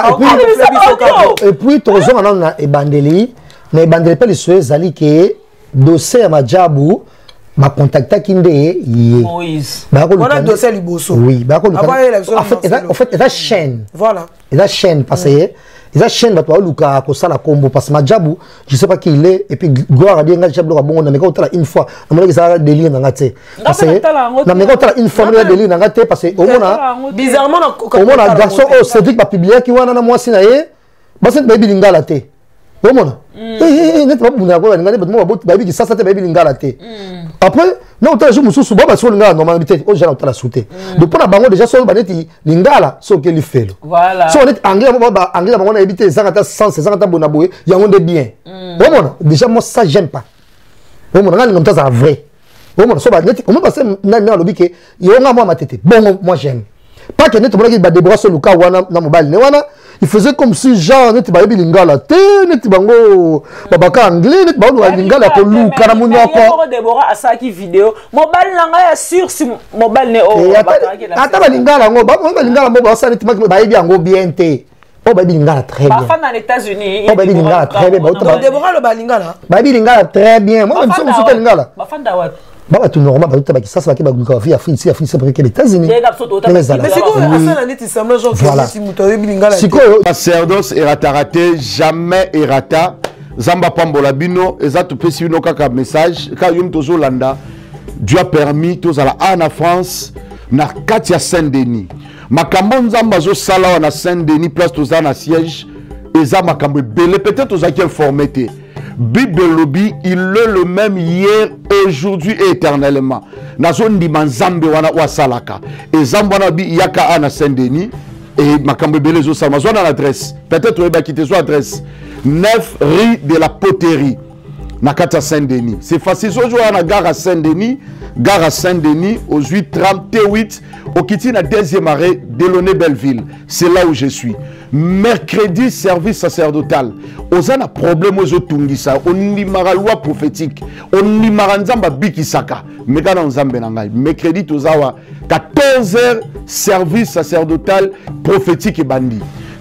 et puis tozo na ebandeli na ebandeli pe liswe zali ke dossier ya majabu ma contacta kinde yé
Moïse
on a dossier liboso
oui ba ko en fait en fait la chaîne
voilà
la chaîne parce que la chaîne ba to luka ko sala combo parce majabu je sais pas qui il est et puis gloire à bien nga jabu bon na me ko tala une fois na me ça délire na ngate parce que na me ko tala une fois na délire na ngate parce que au mona
bizarrement
au mona garçon au Cédric ba publier ki wana na moi si na ye ba c'est baby lingala te au mona eh eh net ba buna ko ngale ba mo ba baby ça ça te baby lingala te après non autant je me suis souvent parce que lingala normalité oh j'ai la sauté donc pour la bango déjà sur baneti lingala so que li fait
voilà
so on est anglais ba anglais ba on a évité zangata cent zangata bonaboé ya on est bien au mona déjà moi ça j'aime pas au mona ngani ngomta ça vrai au mona so ba net on me passer na na lobi ke yo nga moi ma tête bon moi j'aime pas que net on ba Deborah so luka wana na mobile ne wana il faisait comme si genre net ba lingala te net bango babaka anglais net bango lingala ko luka na munoko
Deborah asaki vidéo mobile nanga ya sur sur mobile ne o
ata ba lingala ngo ba lingala mo ba sa net ba yebi yango bien te o ba lingala très bien
ba dans États-Unis
o ba lingala très bien
ba Deborah le ba lingala
ba lingala très bien moi même si on se lingala
ba fanda wat
bah tout normal bah tout tabac ça ça va qui va gouverner Afrique ici Afrique c'est parce que les États-Unis
mais c'est quoi ça la net il semble genre que si mutoye bilingala
c'est quoi sacerdoce erata jamais erata zamba pambola bino ezatu pesi bino kaka message ka yum tozo landa Dieu a permis tous à la en France na Katia Saint-Denis makambo nzamba zo sala na Saint-Denis place toza na siège eza makambo belé peut-être aux qui informé té Bible lobby, il est le même hier, aujourd'hui et éternellement. Nazo ndima nzambe wana wa salaka. Et zambana bi yaka ana Saint-Denis et makambe belezo sama zo na l'adresse. Peut-être on va quitter son adresse. neuf rue de la Poterie. Nakata Saint-Denis. C'est facile so jo na gare à Saint-Denis, gare à Saint-Denis au huit trente-huit au Kiti na deuxième arrêt Delaunay Belleville. C'est là où je suis. Mercredi service sacerdotal. Ozana problème aux otungisa, on limara loi prophétique, on limara nzamba bikisaka. Mekana nzambe nangai. Mercredi tozawa quatorze heures service sacerdotal prophétique et bandi.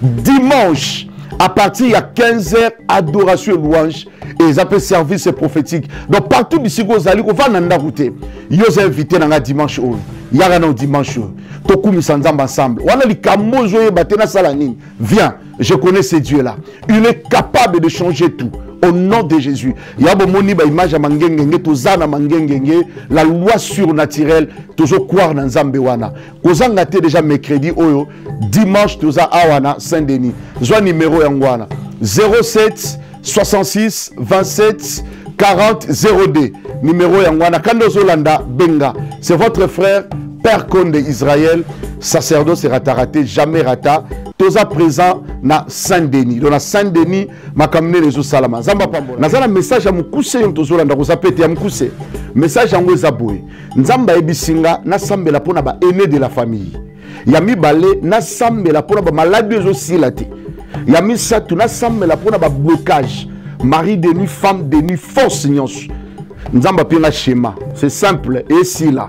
Dimanche à partir de quinze heures adoration et louange et ils appellent service prophétique. Donc partout d'ici Gozali, on va nanda route. Ils ont invité dans dimanche haut. Il y a un dimanche haut. Tokumi Sanzamba ensemble. On a les camozo et batena salanine. Viens, je connais ce Dieu là. Il est capable de changer tout. Au nom de Jésus. Il y a une image à Mangengenge, Tozana Mangengenge, la loi surnaturelle, toujours croire dans Zambewana. Kozanga te déjà mercredi, oyo, dimanche, Toza Awana, Saint-Denis. Zwa numéro Yangwana. zéro sept soixante-six vingt-sept quarante zéro deux. Numéro Yangwana. Kando Zolanda, Benga. C'est votre frère, Père Konde Israël, sacerdoce et raté, jamais rata. Toza présent na Saint-Denis. Donc na Saint-Denis, ma kamine les salama. Zamba pambola. Nazala message à mukuse yon tozo landa koza pete ya mukuse. Message à ngoza boy. Nzamba ebisinga na sambela pona ba aîné de la famille. Yami balé na sambela pona ba maladie zo silate. Yami satu na sambela pona ba blocage. Mari de nuit, femme de nuit, force nyonso. Nzamba pina schéma. C'est simple et si là.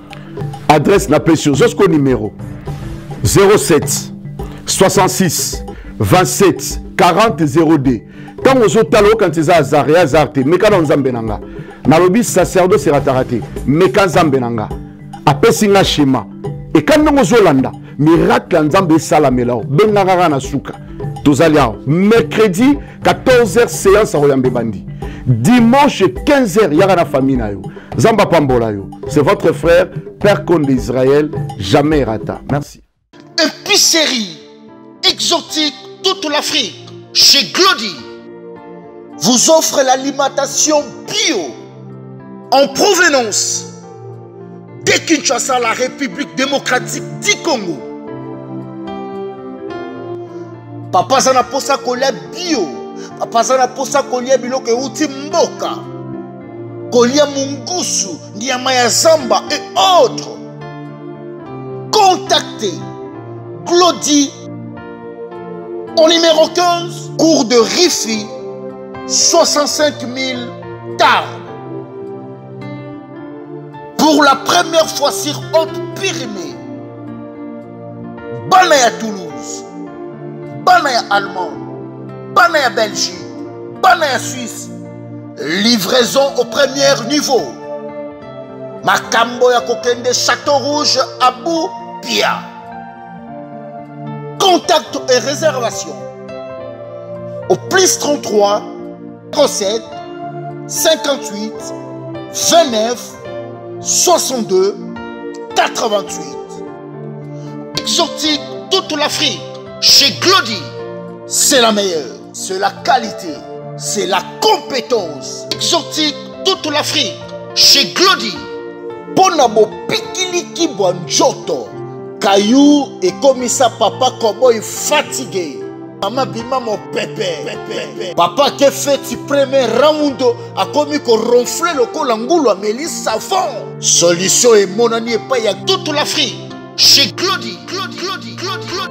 Adresse na précieux. Zosko numéro zéro sept soixante-six vingt-sept quarante zéro deux. Quand on talo quand ils a azaré azarté, mais quand on zambenanga, nalobi sacerdoce sera raté, mais quand zambenanga, après singa schéma. Et quand on zolanda, miracle nzambe salamelao, benanga na suka. Tozaliao, mercredi quatorze heures séance à Royambe Bandi. Dimanche quinze heures yara na famille na yo. Zamba pambola yo. C'est votre frère Père Konde Israël, jamais rata. Merci.
épicerie exotique toute l'Afrique, chez Glody, vous offre l'alimentation bio en provenance de Kinshasa, la République démocratique du Congo. Papa Zana posa kolia bio, Papa Zana posa kolia biloke uti mboka, kolia mungusu, nyama ya zamba et autres. Contactez Glody au numéro quinze, cours de Rifi, soixante-cinq mille Tarbes. Pour la première fois sur Haute-Pyrénées, Banaya Toulouse, Banaya Allemagne, Banaya Belgique, Banaya Suisse, livraison au premier niveau. Makambo ya Kokende Château Rouge, Abou Pia. Contact et réservation au plus trente-trois, trente-sept, cinquante-huit, vingt-neuf, soixante-deux, quatre-vingt-huit. Exotique toute l'Afrique, chez Glody, c'est la meilleure, c'est la qualité, c'est la compétence. Exotique toute l'Afrique, chez Glody. Bonabo Pikiliki Bonjoto. Caillou et comme ça papa comment il fatigué. Maman bima mon pépé. Papa qui fait tu premier round a commis qu'on ronfle le col angulo amélie savon. Solution et mon ami et pas y a toute l'Afrique. Chez Glody, Glody, Glody, Glody, Glody.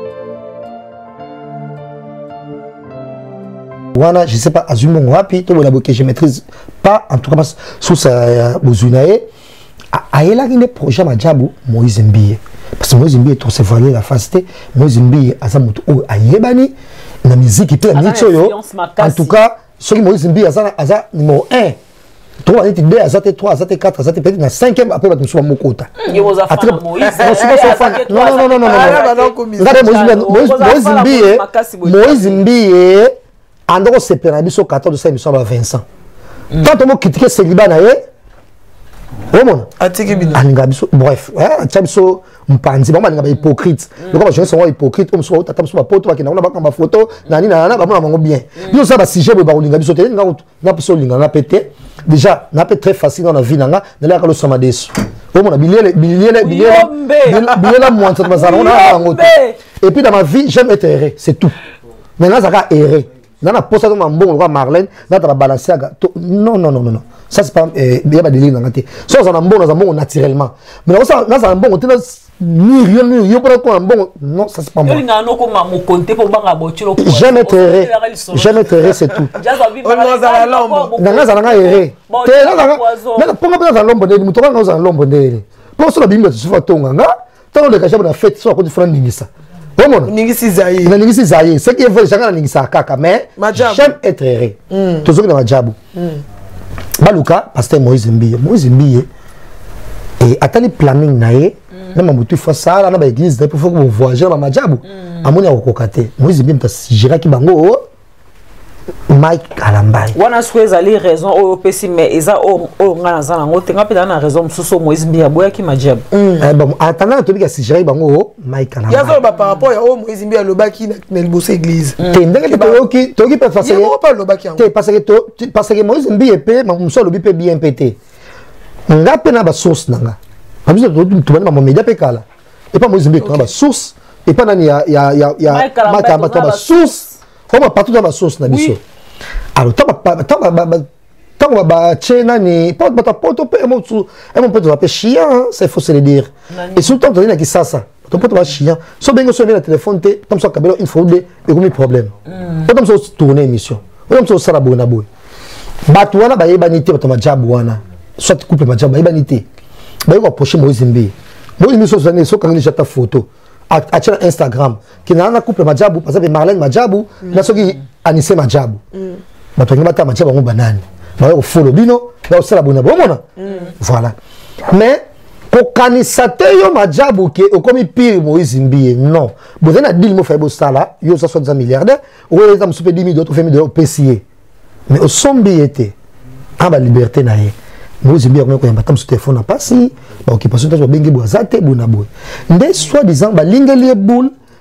Voilà, je sais pas, Azumo Rapi, tout le monde que je maîtrise pas, en tout cas, sous sa Bozunae, a il a des projets à Djabou, Moïse Mbiye. Parce que Moïse Mbiye est trop sévalé la facilité, Moïse Mbiye a sa moto à Yébani, la musique qui peut la musique, en tout cas, ceux qui Moïse Mbiye a sa numéro un. trois, deux, trois, quatre, peut-être la cinquième, après on va mon quota. Non, non, non, non, non, non. Moïse Mbiye, Moïse Mbiye, en gros, c'est pour la quatorze, cinq, Vincent. Quand on m'a critiqué ce Liban, bref, Tchabso Mpanzi, maman est hypocrite. Donc, je suis hypocrite, comme soit tata sur ma pote, qui n'a pas ma photo, nani nana, maman m'a bien. Nous ça va si j'ai le baroulinga bisoté, n'a n'a pas solinga, n'a pété. Déjà, n'a pas très facile dans la vie, n'a n'a l'air que le samedi. Oh mon ami, billet, billet, billet, billet la moindre, ça m'a on a un et puis dans ma vie, j'aime être erré, c'est tout. Maintenant, ça va errer. Dans la poste de mon bon roi Marlène, dans la balancer à non, non, non, non, non. Ça, c'est pas bien pas délire dans la tête. Ça, on a un bon, on a un bon naturellement. Mais dans ça, on a un bon, on a ni rien, ni rien, pour un bon. Non, ça, c'est pas moi. J'aime être erré. J'aime être erré, c'est tout. Dans la zone, on a erré. Pour nga dans l'ombre de mutoka nga dans l'ombre de. Pour ça, la bimba, tu fais ton nga. Tant le cachet, on a fait, soit qu'on fait ningisa. Ningisi Zaye. Ningisi Zaye. Ce qui est vrai, chacun a ningisa kaka, mais j'aime être erré. Toujours dans ma djabou. Baluka, pasteur Moïse Mbiye. Moïse Mbiye. Et à tel planning naé, même si tu fais ça, là, dans l'église, il faut que vous voyagez dans ma djabou. À mon avis, Moïse Mbiye, tu as dit bango. Mike Kalambay.
Wana souhaite aller raison au P C mais ils a au au ngana ngo tenga pe na raison suso Moïse Mbiya boya ki majab.
Eh bon attendant to bika si gérer bango Mike Kalambay.
Yazo ba par rapport à au Moïse Mbiya le baki na le bosse église.
Tendenge te to ki to ki peut faire ça.
Pas le baki.
Te parce que to parce que Moïse Mbiya pe ma muso lo bi pe bien pété. Nga pe na ba source nanga. Abiso to to ba ma média pe kala. Et pas Moïse Mbiya ko ba source et pas nani ya ya ya ya Mike Kalambay to ba source. Comment partout dans la sauce na biso. Alors tant ba tant ba tant ba tchena ni pas ba poto pe mo tu e mo peut appeler chien, ça il faut se le dire. Et surtout dans na ki sasa. To poto ba chien. So bengo so na téléphone te comme ça kabelo une fois deux et comme problème. Comme ça tourner émission. Comme ça sala bona boy. Batu wana ba yebanité ba to ma jabu wana. Soit couple ma jabu ba yebanité. Ba yo approcher Moïse Mbiya. Moïse Mbiya so zane so quand ta photo. À Instagram qui n'a pas couple Majabu parce que Marlène Majabu n'a pas Anissé Majabu bah toi tu vas Majabu en banane bah au follow bino bah au sala bona bona voilà mais pour canisate yo Majabu qui est comme pire Moïse Mbiya non vous avez dit le mot fait beau ça là yo ça soit milliardaire ou les hommes super dix mille d'autres fait mille au P C mais au sombi était à la liberté naie Moïse Mbiya ko yamba tam su téléphone pas si ba occupation to bengi boazate bona boy nde soit disant ba lingeli boule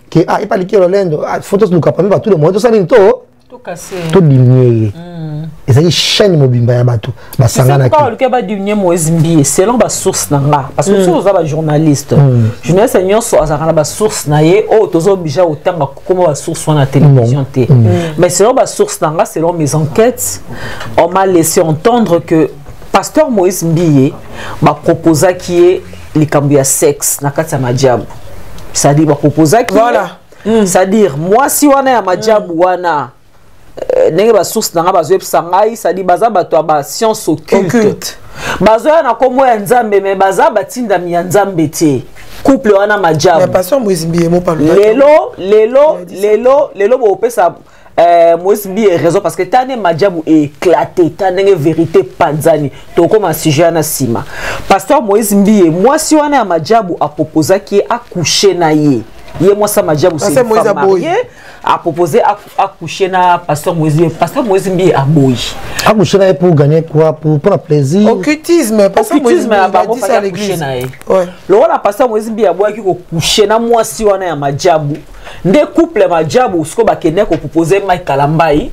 que ah il pas liquer l'Olendo photos nous capable pas tout le monde ça n'est tout tout cassé tout diminuer et ça chaîne mobimba ya bato basangana
ki c'est pas le diminuer Moïse selon ba source nanga parce que source ba journaliste journaliste nyonso azakana ba source na ye o tozo bija otanga comme ba source na télévision té mais selon ba source nanga selon mes enquêtes on m'a laissé entendre que pasteur Moïse Mbiye m'a proposé qui est les cambia sexe na kati ya majabu c'est-à-dire m'a proposé qui
voilà
c'est-à-dire moi si wana ya majabu wana ndenge ba source nanga bazwe sangai c'est-à-dire baza bato ba science occulte bazo na komo ya nzambe mais baza batinda mi ya nzambe te couple wana majabu
mais pasteur Moïse Mbiye mo parle
lelo lelo lelo lelo bo pesa Euh, Moïse Mbiye raison parce que tane majabu est éclaté tane vérité panzani to comme un sujet na sima pasteur Moïse Mbiye moi si wana ya majabu a proposé qui a couché na ye ye moi ça majabu c'est Moïse marié a proposé à coucher na pasteur Moïse pasteur Moïse Mbiye a boy
a coucher na pour gagner quoi pour pour plaisir
occultisme pasteur Moïse Mbiye
a dit ça à l'église ouais le wala pasteur Moïse Mbiye a boy qui ko coucher na moi si wana ya majabu des couples majabu ce que bakene ko proposer Mike Kalambai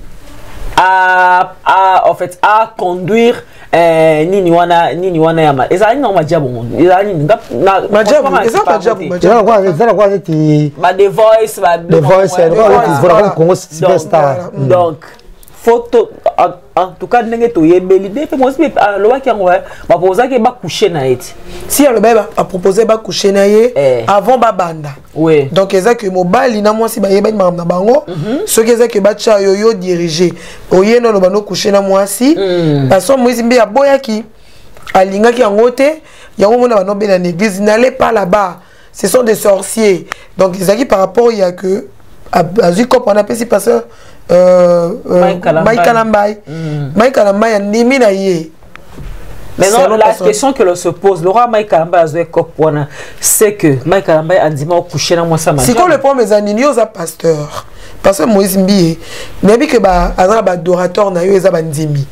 à à en fait à conduire euh nini wana nini wana ya ma ezali na majabu ezali na
majabu ezali majabu
majabu quoi ezali quoi c'est
ba The Voice ba
The Voice c'est vraiment Congo superstar
donc photo en tout cas ndenge to yebeli depuis moi aussi le wa ki ngo ba proposer que ba coucher na eti
si le ba a proposé ba coucher na ye avant ba banda
oui
donc eza que mobali na moi si ba yeba ma na bango ce que eza que ba cha yo yo diriger oye no ba no coucher na moi si parce que Moïse Mbiye aboya ki alinga ki yango te yango mona ba no be na l'église n'allez pas là-bas ce sont des sorciers donc ezaki par rapport il y a que azui comme on appelle si pasteur euh, euh, Mike Kalambai Mike Kalambai nimi na ye.
Maintenant la question que l'on se pose le roi Mike Kalambai azui kopona c'est que Mike Kalambai andima au coucher na moi ça
si qu'on le prend mes amis aux pasteur parce que Moïse Mbiye nabi que ba azra ba adorateur na yo eza bandimi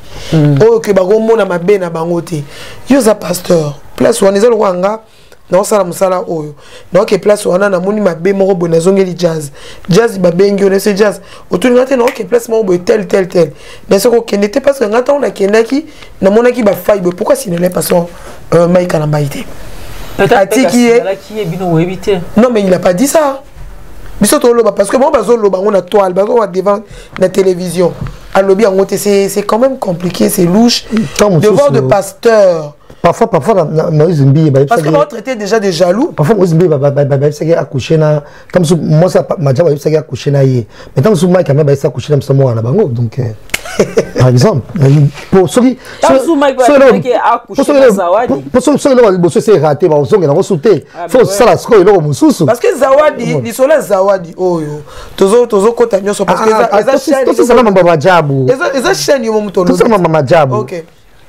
o que ba gomona mabe na bango te yo za pasteur place wana eza lwanga non ça la musala oyo donc place wana na moni mabe moko bona zongeli jazz jazz ba bengi on ese jazz autour ngate non que place moko tel tel tel mais ce qu'on n'était pas parce que ngata on a kenaki na monaki ba faille pourquoi si ne l'est pas son Mike Kalambai te
peut-être qui est bino éviter
non mais il a pas dit ça bisoto loba parce que moi bazo loba on a toile bazo devant la télévision à lobby en c'est c'est quand même compliqué c'est louche devant de pasteur.
Parfois, parfois, Moïse Mbiye
parce que on traitait déjà des jaloux.
Parfois, Moïse Mbiye a accouché na comme si moi ça m'a déjà a accouché na ye. Mais tant que Mike quand même a accouché na moi na bango donc par exemple pour ceux qui
tant que Mike a accouché na Zawadi
pour ceux ceux là bosso c'est raté ba zonga na sauter faut ça la sco ilo mususu
parce que Zawadi di sola Zawadi oyo tozo tozo kota nyoso parce que eza chaîne
tout ça mama majabu
eza eza chaîne yo muto
tout ça mama majabu
OK.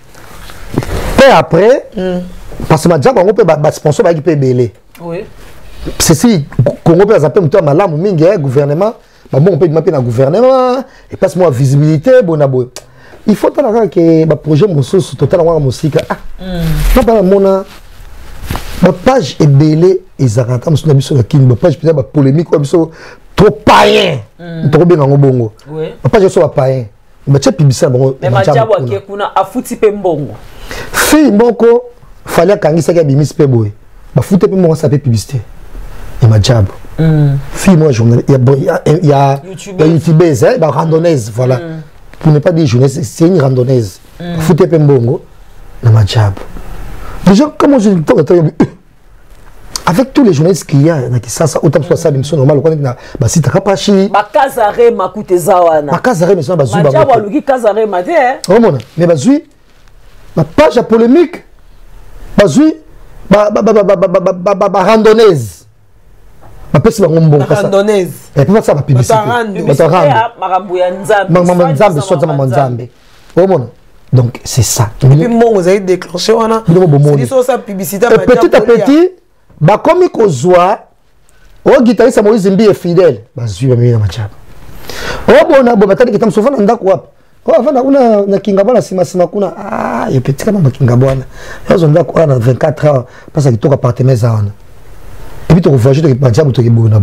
Et après, mm. parce que Madjab, on peut ba sponsor ba qui peut belé.
Oui.
C'est si Congo peut zapper muto malamu mingi gouvernement, ba bon on peut demander na gouvernement et passe moi visibilité bonabo. Il faut pas la que ba projet mususu total wa musique. Ah. Non pas mona ba page est belé et zarata musu na biso la king ba page peut ba polémique ou biso trop païen. Trop bien ngo bongo.
Oui.
Ba page so ba païen. Ba tche pibisa bongo.
Mais Madjab wa ke kuna afuti pe mbongo.
Fille moko fallait kangisa ka bimis pe boy ba foute pe mo sa pe publicité et Madjab fille moi journal il y a il y a youtubeuse hein ba randonnaise voilà pour ne pas dire journaliste c'est une randonnaise foute pe mbongo na Madjab déjà comment je avec tous les journalistes qu'il y a na Kisasa autant soit ça émission normale quoi na ba site kapachi
ba kazare makute zawana
ba kazare mais ça ba zui ba
Madjab aluki kazare mate
oh mon mais ba zui ma page à polémique, bazui, ba ba ba ba ba ba ba ba ba randonnaise, ma pèse ma bon
randonnaise.
Et puis ça ma publicité.
Ma randonnaise. Ma rambouya nzambe.
Ma ma nzambe soit ma nzambe. Oh mon. Donc c'est ça.
Et puis moi vous avez déclenché on a. C'est ça sa publicité.
Et petit à petit, ba comme kozwa, o guitariste Moïse Mbiye fidèle, bazui ba mimi na Madjab. Oh bon na bon batali kitam souvent ndako wapi. Oh avant na na kingabona sima sima kuna ah il petit kama kingabona yazo ndako na vingt-quatre heures parce que toka partenaire za wana et puis to voyager to Madjab to kibona bo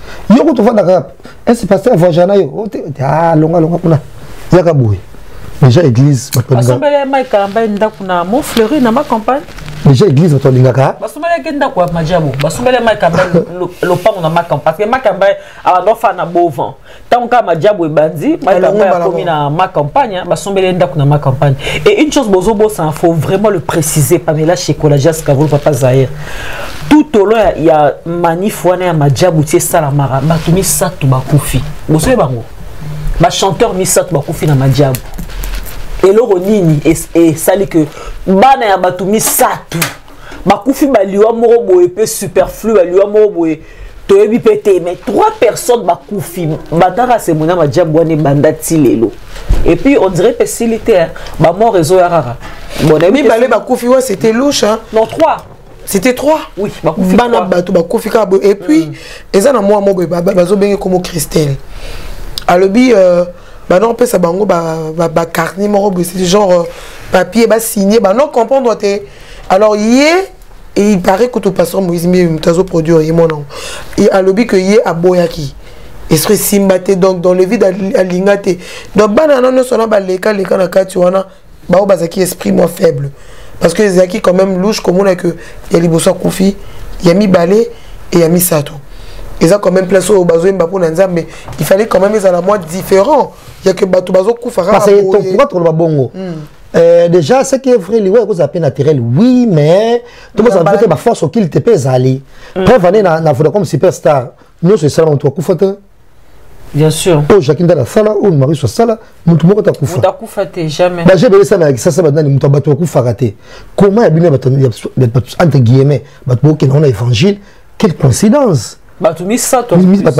Yo ko to fa na est pasteur voyana yo. Ah longa longa kuna. Yaka boy. Déjà église
basomele Mike Amba ndako na Mont Fleury na ma campagne.
Déjà église bato lingaka.
Basomele ke ndako ya Majabu. Basomele Mike Amba lopango na ma campagne parce que Mike Amba ando fa na Bovan. Tant que Majabu e bandi, Mike Amba a commis na ma campagne, basomele ndako na ma campagne. Et une chose bozo bo ça faut vraiment le préciser Pamela Chekola Jaska volo papa Zahir. Tout au long il y a manif wana ya Majabu tie sala mara batumi satu bakufi. Bozo bango. Ba chanteur mi satu bakufi na Majabu. Et l'oro nini et ça dit que bana ya batumi satu bakufi baliwa moko boye pe superflu baliwa moko boye toyebi pété mais trois personnes bakufi batara se mona Majabu wana bandati lelo et puis on dirait que facilité ba mort réseau ya rara
bon mais balé bakufi ouais c'était louche hein
non trois
c'était trois
oui bakufi
bana bato bakufi ka et puis eza na moi moko bazo benga comme Christelle alobi euh bah non, on peut ça bango bah bah carnet moro c'est genre euh, papier bah signé bah non comprendre t'es alors y est et il paraît que tout pasteur Moïse mais tazo produire y mon nom et à lobby que y est à Boyaki et serait simbaté donc dans le vide à lingate donc banana non sona bah les cas les cas na katuana bah au bazaki esprit moins faible parce que les acquis quand même louche comme on a que y a libosa koufi y a mis balai et y a mis sato. Ils ont quand même placé au bazo Mbappé Nanza, mais il fallait quand même les à la moitié différents. Il y a que Bato Bazo Koufara.
Parce que pourquoi trop le bongo déjà, ce qui est vrai, les gens appellent naturel, oui, mais tout le monde a dit que force au qu'il te pèse aller. Preuve année, na voulu comme superstar. Nous, c'est ça, on doit Koufata.
Bien sûr.
Oh, chacun dans la salle, ou Marie sur la salle, nous tout le monde a Koufata.
Vous avez Koufata, jamais.
Bah, j'ai vu ça, mais ça, ça va donner, nous avons battu Koufaraté. Comment est-ce que, entre guillemets, Bato qui n'a évangile, quelle coïncidence!
Batumisato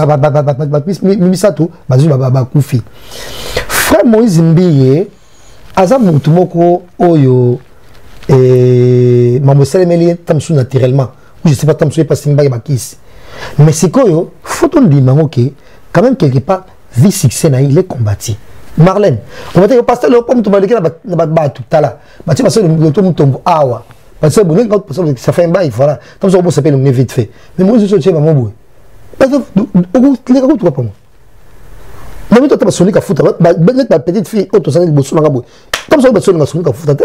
Batumisato Bakufi. Frère Moïse Mbiye aza mutu moko oyo et mamosele meli tamsu naturellement. Je sais pas tamsu pas simba bakisi. Mais c'est quoi photo ndi mangoke quand même quelque part vie succès na il est combattu. Marlène, on va dire pasteur le pomme to balika na ba tout tala. Ba ti pasteur le to mutombo awa. Parce que bon quand ça fait un bail voilà. Comme ça on s'appelle on est vite fait. Mais moi je suis chez maman boy. Parce que les gars, tu vois pas moi. Mais toi, tu as sonné à foutre. Ma petite fille, tu as sonné à foutre. Comme ça, tu as sonné à foutre.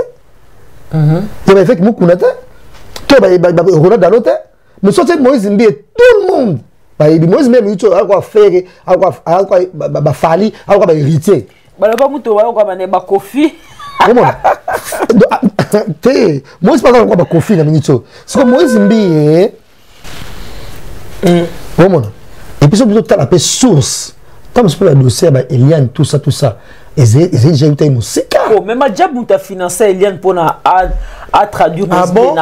Tu as fait que moi, tu as fait dans l'hôtel. Mais ça, c'est Moïse Mbiye, tout le monde. Moïse Mbiye, il a quoi faire, à quoi falli, à quoi hériter.
Bah, le pas mouton, à quoi maner ma coffee.
Comment? Moïse pas encore ma coffee, la minute. C'est comme Moïse Mbiye. Bon, et puis, plutôt, tu as la source. Tant que le dossier, Eliane, tout ça, tout ça. Et j'ai eu une musique.
Oh, mais ma diable, tu as financé Eliane pour à traduire
ah bon?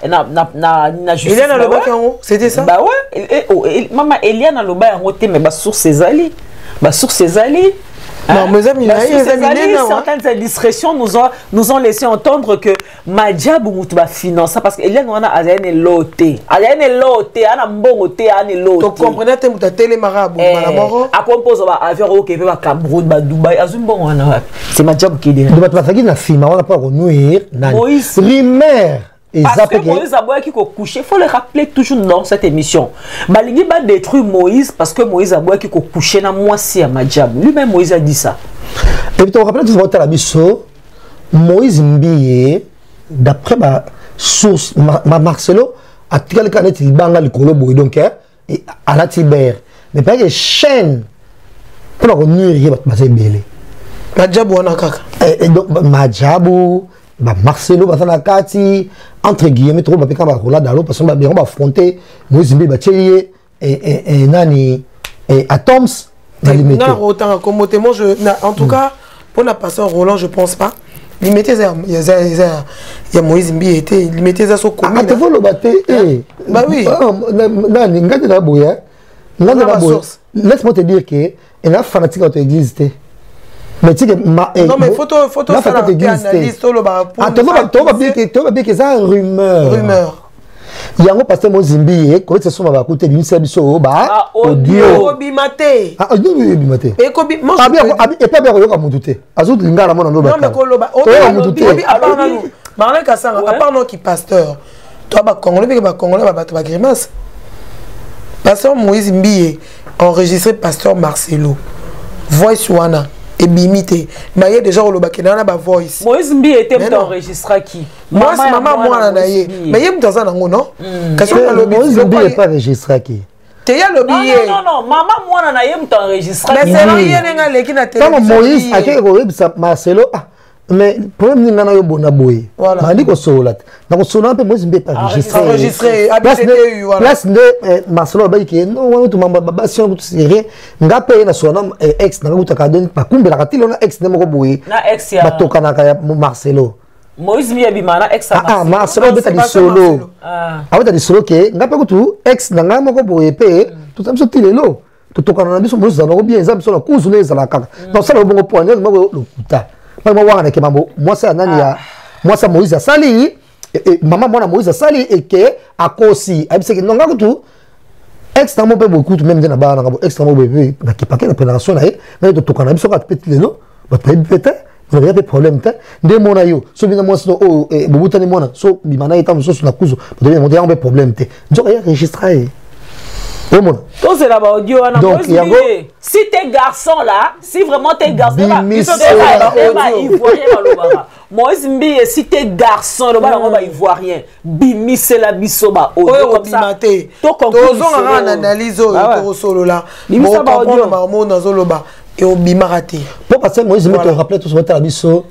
na
justice. Eliane a le bac en haut, c'était ça?
Bah ouais. Maman, Eliane a le bac en haut, mais ma source, c'est Zali. Ma source, c'est Zali.
Non, mes amis,
certaines indiscrétions nous ont, nous ont laissé entendre que Majabu Moutouba finance parce qu'Eliane on a Azane loté. Azane loté, ana mbongote, ana loté.
Tu comprenez que tu as télémarabout, malamoro?
À compose va avion au Québec, à Cameroun, à Dubaï, à Zumbon, c'est Majabu qui dit.
Tu vas te faire une film, on n'a pas renoué.
Moïse.
Primaire.
Parce que Moïse a beau qui couché, il faut le rappeler toujours dans cette émission. Balingi va détruire Moïse parce que Moïse a beau qui couché dans moi si à Majabu. Lui-même Moïse a dit ça.
Et puis tu rappelles tout à la mission, Moïse Mbiye, d'après ma source, ma Marcelo, a tiré le canet il banga le colobo donc et à la Tibère. Mais pas les chaînes pour la renuire ma belé.
Majabu on a kaka.
Et donc Majabu. Bah Marcelo batana kati entre guillemets trop ba peka ba rola dalo parce que ba bien ba affronter Moïse Mbiye ba tcheye et et nani et Atoms
na limité na autant comme moi je en tout cas pour la passer Roland je pense pas limité ça il y a il y a Moïse Mbiye était limité ça so commune
ah tu veux le battre eh
bah oui
nani ngade na boya ngade na boya laisse-moi te dire que il a fanatique à l'église. Mais tu sais, non
mais photo photo ça la analyse tout le bas
ah tu vas tu vas bien que tu vas bien que ça rumeur
rumeur
il y a un pasteur Moïse Mbiye quand c'est son va côté d'une service ba
audio bimate
ah audio bimate
et kobi moi
et pas bien yoka mututé azut lingala mona ndo ba
non mais ko loba audio alors nanu marlé kasanga à part non qui pasteur toi ba congolais ba congolais ba ba grimace Pasteur Moïse Mbiye enregistré Pasteur Marcelo. Voice wana et bimité. Mais il y a déjà le bakena na ba voice.
Moïse Mbiye était enregistré qui?
Moi c'est maman moi na yé. Mais il y a dans un non?
Parce que Moïse Mbiye pas enregistré qui?
Tu as le billet.
Non, non, non, maman, moi, on a eu enregistré.
Mais c'est là, il y a un gars qui n'a pas
de Moïse, à quel moment Marcelo, mais le problème, il y a un bon aboy. Voilà. Je dis que c'est là. Donc, on a un peu Moïse Mbiye pas enregistré.
Enregistré, habité.
Place de Marcelo, il y a un peu de mamma, si on ne rien, on a payé son nom, ex, on a eu un peu de kumbe, la on a ex, on a eu
un ex, il y
a Marcelo.
Moïse Mbiye bimana ex
ah ah Marcelo beta di solo ah beta di solo ke ngapa kutu ex nanga moko boye pe tout ça so tilelo to tokana na biso Moïse na ko bien exemple so na kuzu le zala kaka na sala bongo poignet moko lokuta pa mo wana ke mambo moi ça nani ya moi ça Moïse sali et maman mona Moïse sali et ke akosi abise ke nanga kutu ex na mo pe beaucoup même na ba na ex na mo be na ki pa ke na pénétration na e na to tokana biso ka petit lelo ba pe peut-être il n'y a pas de problème. Des monayo, so bien moi so oh bobutani mona, so bimana etam so na kuzo, il y a un peu problème te. Donc il y a enregistré. Oh mon.
Toi c'est là-bas audio ana. Donc il y a si t'es garçon là, si vraiment t'es garçon là, ils sont pas ivoirien malobara. Moïse Mbiye si t'es garçon là bas on va ivoirien. Bimi c'est la bisoba audio comme ça.
To conclusion on analyse au solo là. Bimi ça ba audio marmo na zoloba. Et au bimaraté.
Pour passer, moi, je me rappelle tout ce matin à Bisso.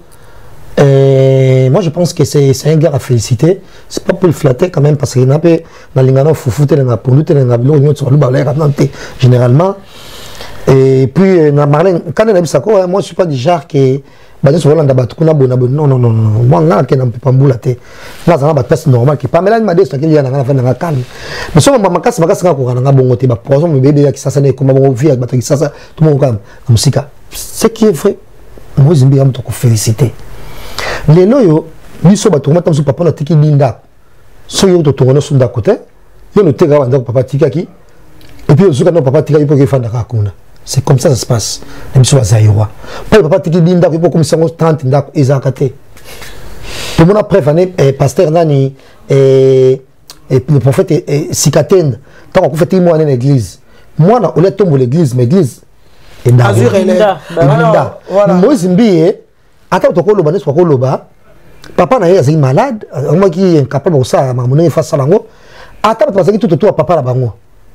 Moi, je pense que c'est un gars à féliciter. C'est pas pour le flatter quand même, parce qu'il n'a pas dans l'ingano foufou, il n'a pas pour nous, il n'a pas sur le généralement. Et puis, Marlène, quand on a vu ça, moi, je ne suis pas du genre que. Non, non, non, non, moi, je ne peux pas me bouler. Là, ça va être normal. Pas mais là, il m'a dit qu'il y a un calme. Mais si on m'a cassé, je vais vous bon côté. Par exemple, bébé qui s'assane comme on vit avec batterie, ça, tout le monde comme musique. Ce qui est vrai, moi, je vais vous féliciter. Les loyaux, ils sont battus, maintenant, papa, on a tiki linda. Si vous êtes tourné sur d'un côté, il y a le tega, papa tika qui. Et puis, vous avez papa tika, il peut faire de la c'est comme ça que ça se passe. Même si vous avez pas papa qui dit que vous comme ça trente ndako ezakate. Tout le monde après vané pasteur nani et le prophète et Sikaten tant qu'on fait moi dans l'église. Moi on est tombé l'église mais l'église est dans
Azur Linda.
Voilà. Moïse Mbiye attends to ko loba ne ko loba. Papa na est malade, moi qui est incapable de ça maman face à lango. Attends parce que tout tout papa la bango.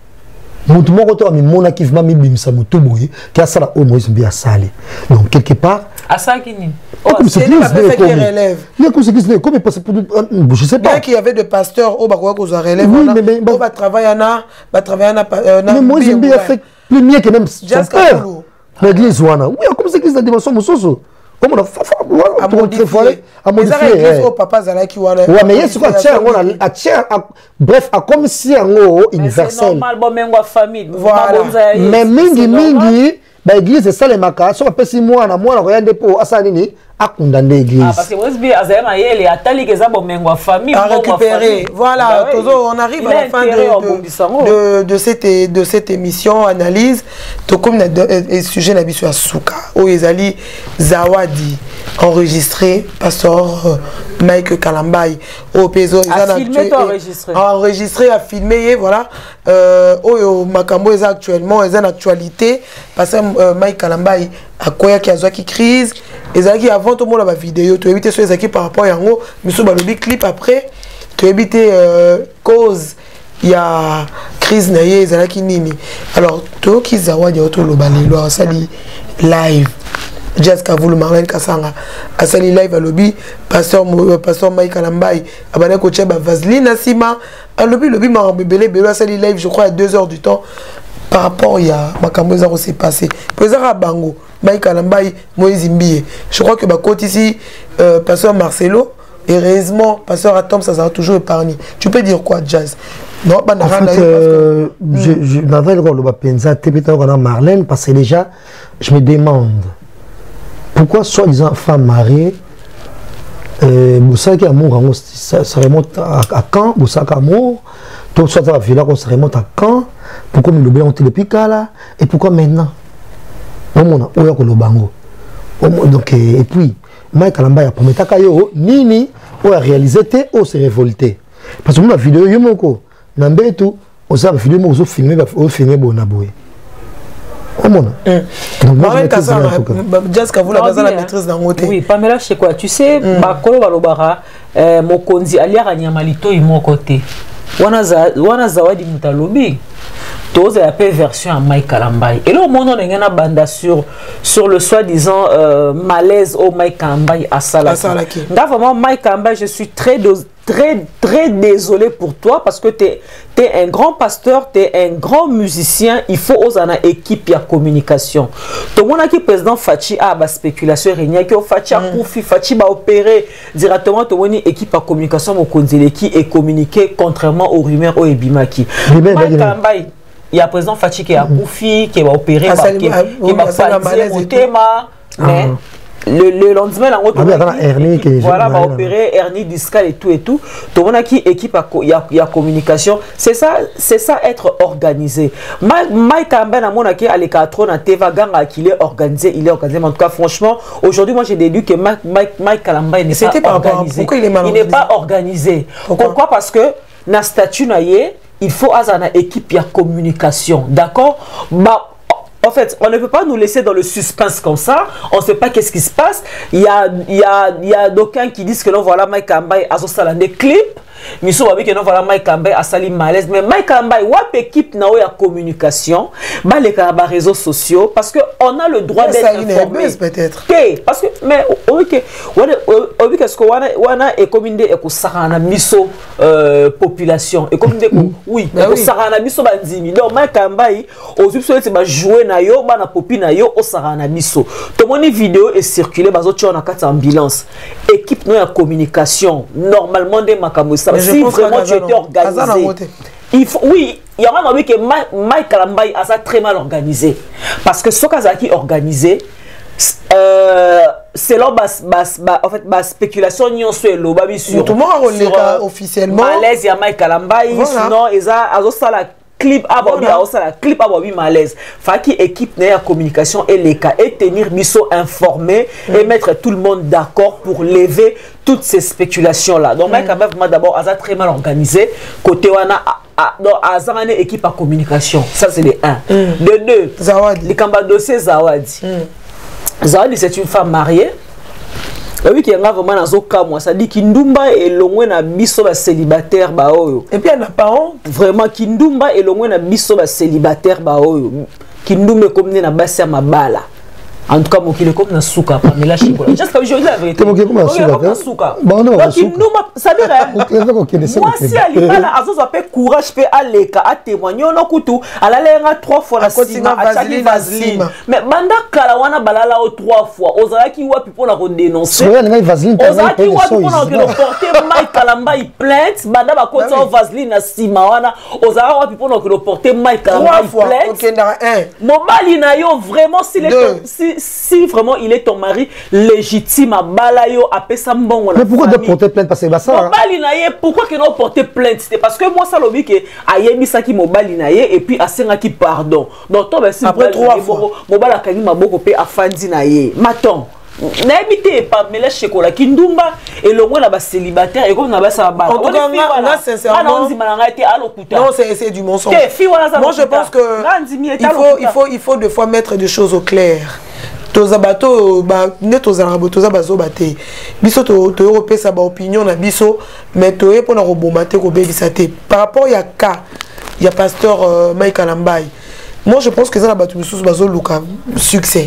Mutu moko to ami mona ki vma mi bimisa mutu boye ki asala o Moïse Mbiye asali. Donc quelque part
asaki ni
oh c'est lui qui fait qu'il relève.
Il comme c'est qui comme parce que je sais pas.
Bien qu'il y avait des pasteurs au bakoa ko za relève on a va travailler na va travailler na
mais Moïse Mbiye a fait plus mieux que même son père. L'église wana. Oui, comme c'est qui la dimension musoso. Comme on a fa
à modifier à modifier au papa zalaki wana.
Ouais mais yesu quoi tiens on a tiens bref a comme si en haut universel.
C'est normal bon mengo famille.
Voilà.
Mais mingi mingi ba église c'est ça les maka so pa si moi na moi na regarder pour asa nini akunda l'église.
Ah parce que Moïse Mbiye azema yele atali que ça bon mengo famille
à récupérer. Voilà, toujours on arrive à la fin de de de cette de cette émission analyse to comme le sujet na biso ya suka o ezali Zawadi enregistré pasteur Mike Kalambai au Peso
enregistré
enregistré à filmer voilà euh au makambo est actuellement est en actualité parce que Mike Kalambai a quoi qui a qui crise et ça qui avant tout le monde la vidéo tu éviter sur les équipes par rapport à yango mais sur le clip après tu éviter cause il y a crise naie ça qui nini alors toi qui Zawadi auto le balilo ça dit live Jazz Kavulu Marlène Kasanga asali live à lobby pasteur pasteur Mike Kalambai abana ko tcheba Vaseline Asima à lobby lobby m'a bébé bébé asali live je crois à deux heures du temps par rapport il y a makambo ça s'est passé président Bango Mike Kalambai Moïse Mbiye je crois que ba côté ici euh, pasteur Marcelo et heureusement pasteur Atom ça sera toujours épargné tu peux dire quoi Jazz non pas
en fait euh, je je n'avais le rôle de penser peut-être qu'on a Marlène parce que déjà je me demande pourquoi soi-disant femme mariée euh Boussaki amour ça, ça remonte à, à quand Boussaki amour tout soit dans la villa qu'on se remonte à quand pourquoi nous l'oublions depuis Kala et pourquoi maintenant au monde oya ko lobango donc et puis Mike Kalambai a promis takayo nini o a réalisé té o se révolté parce que la vidéo yomoko nambetu oza ba filmer ozo filmer ba filmer bona boye. Omona.
Donc moi Jessica vous la base la maîtrise dans côté.
Oui, Pamela c'est quoi? Tu sais ba kolo balobara mokonzi aliaka nyama litoi mon côté. Wana za wana zawadi mutalobi. Toza ya pe version à Mike Kalambai. Et là, au moment où on a banda sur, sur le soi-disant euh, malaise au Mike Kalambai à Salaki. Là, vraiment, Mike Kalambai, je suis très, très, très désolé pour toi parce que tu es, es un grand pasteur, tu es un grand musicien. Il faut oser une équipe de communication. Tout le monde qui est président Fachi a la spéculation, qui a Fachi a Koufi, Fachi va opérer directement. Tout le monde équipe de communication qui est communiqué contrairement aux rumeurs au Ebimaki. Mike Kalambai. Il y a président Fachi qui a Koufi, qui va opérer, qui va faire au thème, mais le, le lendemain, voilà, va opérer hernie discale et tout et tout. Tout le monde qui équipe, il y a, y a communication. C'est ça, c'est ça être organisé. Mike Kambé na mona qui a les quatre na Teva Ganga qui est organisé, il est organisé. Mais en tout cas, franchement, aujourd'hui, moi j'ai déduit que Mike Mike Mike Kalamba n'est pas organisé.
Pourquoi il est mal
organisé? Il n'est pas organisé. Pourquoi? Pourquoi? Parce que na statut na yé. Il faut avoir une équipe de communication, d'accord? Bah, en fait, on ne peut pas nous laisser dans le suspense comme ça. On ne sait pas qu'est-ce qui se passe. Il y a, il y a, il y a d'aucuns qui disent que non, voilà, Mike Kalambai a sorti des clips. Mais souvent, que non, voilà, Mike Kalambai a sali malaise. Mais Mike Kalambai, wap équipe na ya communication, bah les réseaux sociaux, parce que on a le droit d'être informé.
Peut-être.
Parce que, mais ok, on qu'est-ce que on a et commandé et que ça a miso population et comme oui, et que ça a miso bandimi. Donc Mike Kalambai, aux yeux c'est bah jouer na yo, bah na popi na yo, au ça a miso. Tout mon vidéo est circulé, bah autres on a quatre ambulance. Équipe no ya communication, normalement des makamosa. Si vraiment tu étais organisé, il faut, oui, il y a un que Mike Kalambai a ça très mal organisé. Parce que ce qui est organisé, euh, c'est là en fait ma spéculation n'y en soit le sur
tout le monde a officiellement
malaise il y a Mike Kalambai sinon ils a ça la clip à Bobby a ça la clip à Bobby malaise faki équipe n'a communication et les cas et tenir miso informé et mettre tout le monde d'accord pour lever toutes ces spéculations là. Donc Mike Kalambai d'abord a ça très mal organisé côté wana donc à ça une équipe à communication ça c'est les un. Le deux
Zawadi
les kamba dossier Zawadi. Zawadi c'est une femme mariée. Oui qui est vraiment dans ce cas moi ça dit Kindumba est loin na biso ba célibataire ba oyo.
Et puis elle n'a pas honte.
Vraiment Kindumba est loin na biso ba célibataire ba oyo. Kindumba comme na basi ma bala. En tout cas mon kilo comme na souka mais là chico. Juste comme je dis la vérité.
Mon kilo comme souka.
Bon non. Donc Kindumba ça veut dire moi si ali bala azo appelle courage peut aleka a témoigner on kutu ala lenga trois fois la sima achaki vaseline. Mais banda kala wana balala au trois fois ozala ki wapi pour la redénoncer.
Ozala vaseline
ozala ki wapi pour la porter Mike Kalambai plainte banda ba kota vaseline na sima wana ozala wapi pour la porter Mike Kalambai plainte.
OK na un.
Mobali na yo vraiment si si si vraiment il est ton mari légitime à balayo à pesa mbongo la.
Mais pourquoi de porter plainte parce que bah ça.
Mobali na ye pourquoi que non porter plainte c'est parce que moi ça lobi que ayemi saki mobali na ye et puis asenga ki pardon. Donc toi ben si
après trois fois
mobali akangi maboko pe afandi na ye. Maton n'habitez pas mais là chocolat Kindumba et le moins là-bas célibataire et comme là-bas ça va.
En tout cas là sincèrement non c'est c'est du mensonge. Moi je pense que il faut il faut il faut deux fois mettre des choses au clair. Tozabato ba ne tozarabo tozabazo baté biso to to européen ça ba opinion na biso mais to e pona robomate ko bebisa té par rapport ya cas il y a pasteur euh, Mike Kalambai. Moi je pense que ça la batu biso bazo luka succès.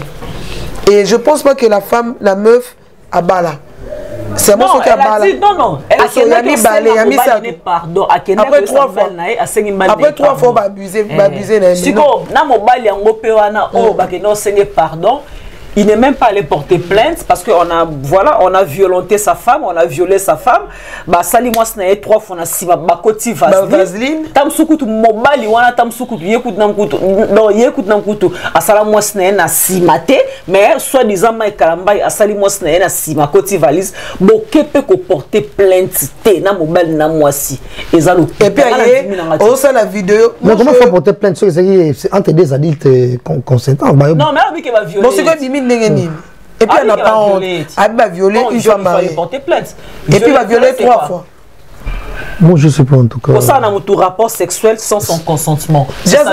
Et je pense pas que la femme la meuf a bala. C'est moi qui a bala.
Non non, elle a mis balé, a mis ça. Pardon,
après trois fois. Après trois fois ba abuser, ba abuser na.
Siko na mobali yango pe wana o ba ke no sengi pardon. Il n'est même pas allé porter plainte parce qu'on a, voilà, on a violenté sa femme, on a violé sa femme. Bah, sali moi, c'est trois fois, on a sima, bah, koti vaseline. Tam sukutu, mobali, wana tam sukutu, yekut namkutu, non, yekut namkutu. Asala moi, c'est na simate, mais soit disant, Mike Kalambai, asali moi, c'est na sima, koti valise. Bon, kepe ko porter plainte, te, na mobali, na moi, si. Et ça, le
et puis, on sait la vidéo.
Mais comment faut porter plainte? C'est entre des adultes consentants.
Non, mais avec va violer.
Et puis elle n'a pas honte. Elle va violer une femme mariée.
Porter plainte.
Et puis il va violer trois fois.
Bon, je sais pas en tout cas.
Pour ça, on a un rapport sexuel sans son consentement.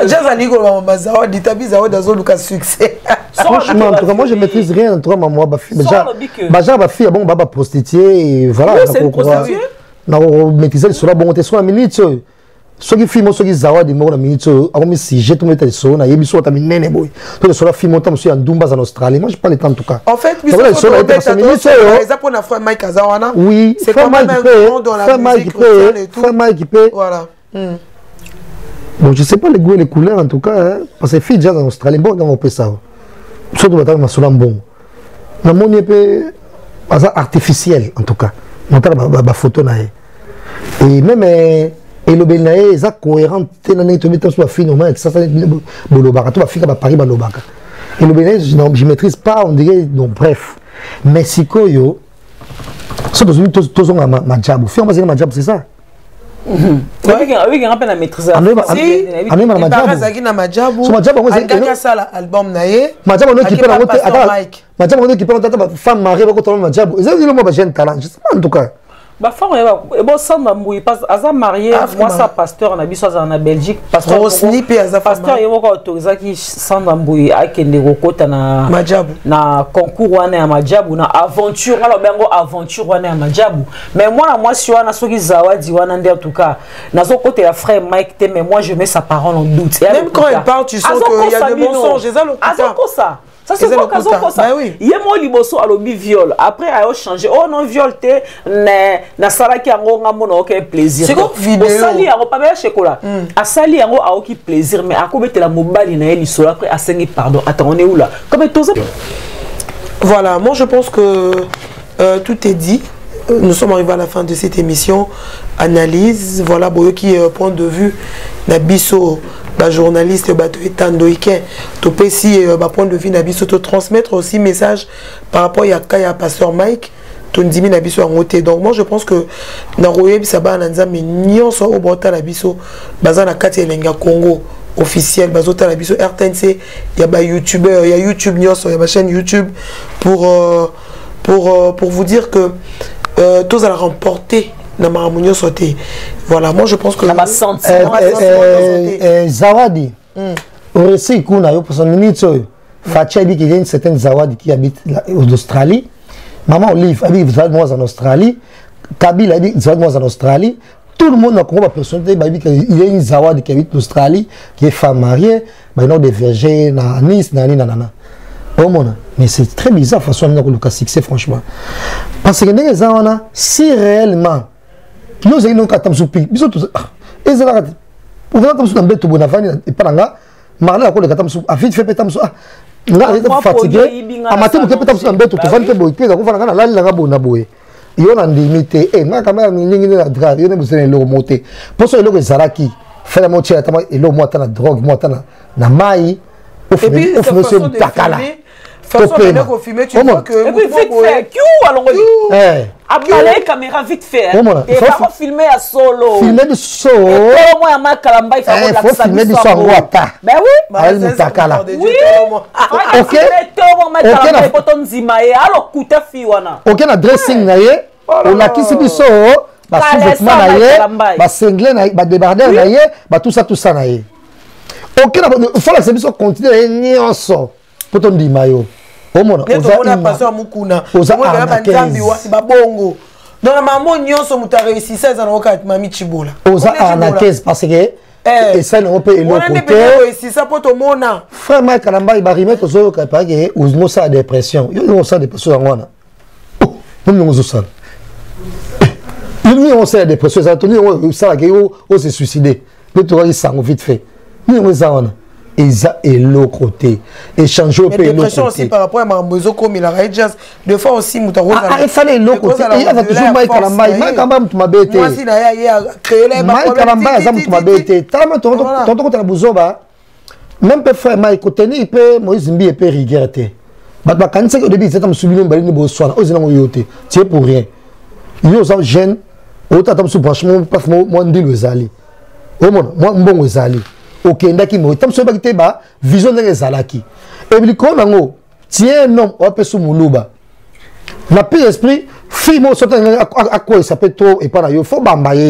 Franchement, en tout cas, moi je maîtrise rien. En tout cas, moi, déjà, ma fille, bon, bah, prostituée, et voilà.
C'est une prostituée.
On maîtrise le sola, bon, on est sur la minute. Ceux qui filment, ceux qui zawa des mots, la minute, on si j'ai tout mis le son, il y a mis ta minene boy. Tous les sola filment, on suis en Dumbas en Australie. Moi, je parle de temps en tout cas.
En fait, mais c'est ça minutes. C'est pour la frère Mike Azawana.
Oui,
c'est quand même un grand dans la musique chrétienne et tout.
Frère Mike peut.
Voilà.
Bon, je sais pas les goûts et les couleurs en tout cas, parce que filles déjà en Australie, bon, on peut ça. Surtout maintenant, on a bon. La monnaie peut artificiel en tout cas. On a ma photo là. Et même et le benaye est cohérent. Tu n'as pas mis sur la fille normale. Ça ça bolobaka. Tu vas faire Paris bolobaka. Et le benaye je maîtrise pas. On dirait donc bref. Mexico yo. Ça tous tous tous on a ma job. Fais on va dire ma job c'est ça.
Oui, oui, oui, on a la maîtrise.
Si, on a ma job.
Zagi na ma job.
So ma job on
c'est ça l'album naie.
Ma job on équipe la route. Ma job on équipe la femme mariée va contre ma job. Ils ont dit le mot jeune talent. Je sais pas en tout cas.
Bah femme et bon ça m'embrouille parce que marié moi ça pasteur on a vu ça en Belgique pasteur pasteur il m'a autorisé qui sans m'embrouille à kende kokota na
majabu
na concours wana ya majabu na aventure alors bengo aventure wana ya majabu mais moi moi si wana soki zawadi wana en tout cas na zo côté la frère Mike te mais moi je mets sa parole en doute
même quand il parle tu sens qu'il y a des mensonges c'est ça le
ça ça c'est quoi kazo ko ça il est mo liboso alobi viol après a changé oh non viol te na na salaki yango ngamona aucun plaisir
c'est quoi vidéo
sali yango pas bien chocolat a sali yango a aucun plaisir mais a ko betela mobali na eli solo après a sengi pardon attends on est où là comme tout ça
voilà moi je pense que euh, tout est dit. Nous sommes arrivés à la fin de cette émission. Analyse, voilà, Boyoki euh, point de vue. Nabiso, bah, journaliste, bah, Tandoïken, Topesi, bah, point de vue, Nabiso, te transmettre aussi message par rapport à Kaya, Pasteur Mike, Tondimi, Nabiso, en côté. Donc, moi, je pense que Naroye, Saba, Nanza, mais Nyon, soit au Brota, Nabiso, Bazana, Kati, Lenga, Congo, officiel, Bazota, Nabiso, R T N C, il y a bah, YouTubeur, il y a YouTube, il y a ma chaîne YouTube pour, euh, pour, euh, pour vous dire que Euh, tous à la remporter dans ma harmonie sauté. Voilà, moi je pense que.
Zawadi. Au récit qu'on a eu pour son minute, Fatia dit qu'il y a une certaine Zawadi qui habite en Australie. Maman Olive habite Zawadi en Australie. Kabila habite Zawadi en Australie. Tout le monde a compris la personnalité. Il y a une Zawadi qui habite en Australie, qui est femme mariée. Il y a des vergers, Nice, nani, nanana. Mais c'est très bizarre la façon dont on a succès franchement. Parce que les gens, si réellement, nous avons un soupi, nous avons un soupi, nous avons un soupi, nous avons un soupi, nous avons un soupi, nous avons un fatigué, à matin, nous avons un soupi, nous avons un soupi, nous avons un soupi, il y a une limite, et moi, quand même, il y a une drogue, il y a une drogue. Pour ça, il y a une drogue, fait la moitié, il y a une drogue, il y a une maille,
et puis, cette façon de filmer, façon de filmer, tu vois que...
Et puis, vite fait, Q, allons à la caméra, vite fait. Et pas filmer à solo.
Filmer de solo.
Et pour moi, à ma calamba, il
faut filmer de son wata.
Ben oui.
Elle nous takala.
Oui. Ok.
Ok, na dressing na ye. On a qui se dit so. Ba sous-vêtement na ye. Ba singlé na ye. Ba débardeur na ye. Ba tout ça, tout ça na ye. Ok, il faut la service continuer nyonso pour ton dimayo. Au moins,
on a passé à Mukuna. On a passé à Babongo. Dans la maman nyonso muta réussi seize ans au quatre mami chibola.
On a arnaqué parce que et ça on peut le côté.
On a réussi ça pour ton mona.
Frère Mike Kalamba il va remettre aux autres parce que on a ça dépression. Il on ça dépression en wana. Oh, nous nous ça. Il on ça dépression ça tenu on ça que on se suicider. Peut tu voir ça vite fait. Nous ça on et ça est l'autre côté échanger au pays
dépression aussi par rapport à Mambozo comme il a jazz deux fois aussi Mutarosa
ah il fallait l'autre côté il y a toujours Mike Kalamba Mike Kalamba tu m'as bêté
moi si là il a créé les
Mike Kalamba ça tu m'as bêté tellement ton ton ton la buzoba même peut faire Mike Koteni il peut Moïse Mbi il peut regretter bah bah quand c'est au début c'est comme subir une baline bossona aux gens yoté c'est pour rien ils sont jeunes autant tam sous franchement pas moi ndi le zali au monde moi bon zali ok ndaki mo tam so bakite ba vision de zalaki et bi ko nango tiens non o pe sou muluba na pe esprit fi mo so à quoi ça peut trop et pas là yo faut bambaye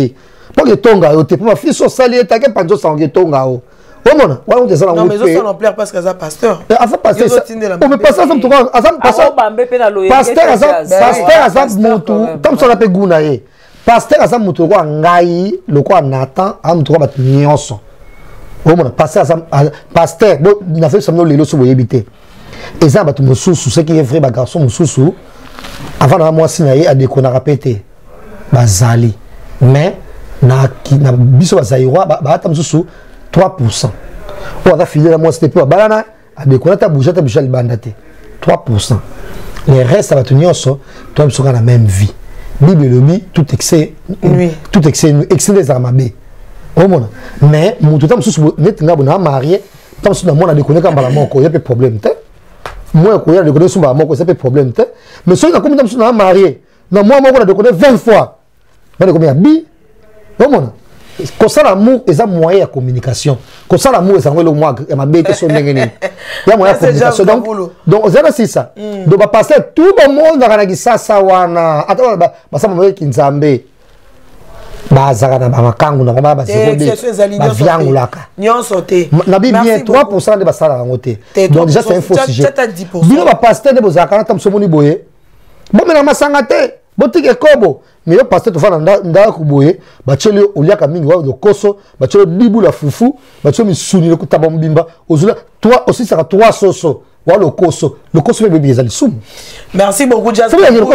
Pour que tonga yo te pour ma fille so sali ta ke panzo sangue tonga o. O mona, wa on te sala
non mais ça non plaire parce que ça pasteur.
Ah ça pasteur. On me passer ça me toka, ça pasteur. Pasteur ça pasteur ça mutu, comme ça la pe guna ye. Pasteur ça mutu ko ngai, le ko Nathan, am to ba nyonso. O mona pasteur ça pasteur, bon na fait ça no lelo so boyebité. Et ça ba to mususu, ce qui est vrai ba garçon mususu. Avant na moi sinaye a déconner répéter. Bazali. Mais na na biso bazairwa ba ata mususu trois pour cent. On va filer la moi c'était pas balana a déconner ta bouger ta bouger bandate. trois pour cent. Les restes ça va tenir ça, toi tu seras la même vie. Bible le bi tout excès oui. Tout excès excès des armabé. Au monde. Mais mon tout temps mususu net nga bona marié, tant sur na moi na déconner quand bala moko, y a pas problème té. Moi ko ya déconner sur bala moko, ça pas problème té. Mais ceux qui comme tant sur na marié, na moi moko na déconner vingt fois. Mais combien bi au monde. Comme ça l'amour est un moyen de communication. Comme ça l'amour est un moyen de ma bête sur les gens. Il y a moyen de communication. Donc donc c'est ça. Donc va passer tout le monde dans la ça ça wana. Attends bah ça me qui nzambe. Bah ça na ba makangu na ba c'est ba viangu laka.
Nyon sauté.
Na bi bien trois pour cent de ba ça la ngoté. Donc déjà c'est un faux sujet. Bino ba passer de bozaka na tam somoni boye. Bon mais na masanga te. Botike kobo. Mais le pasteur te fait nda kuboye ba tchele oliaka mingi wa de koso ba tchele bibu la fufu ba tchele misuni le kutaba mbimba ozula toi aussi ça trois soso wa le koso le koso bébé ezali soum.
Merci beaucoup Jazz.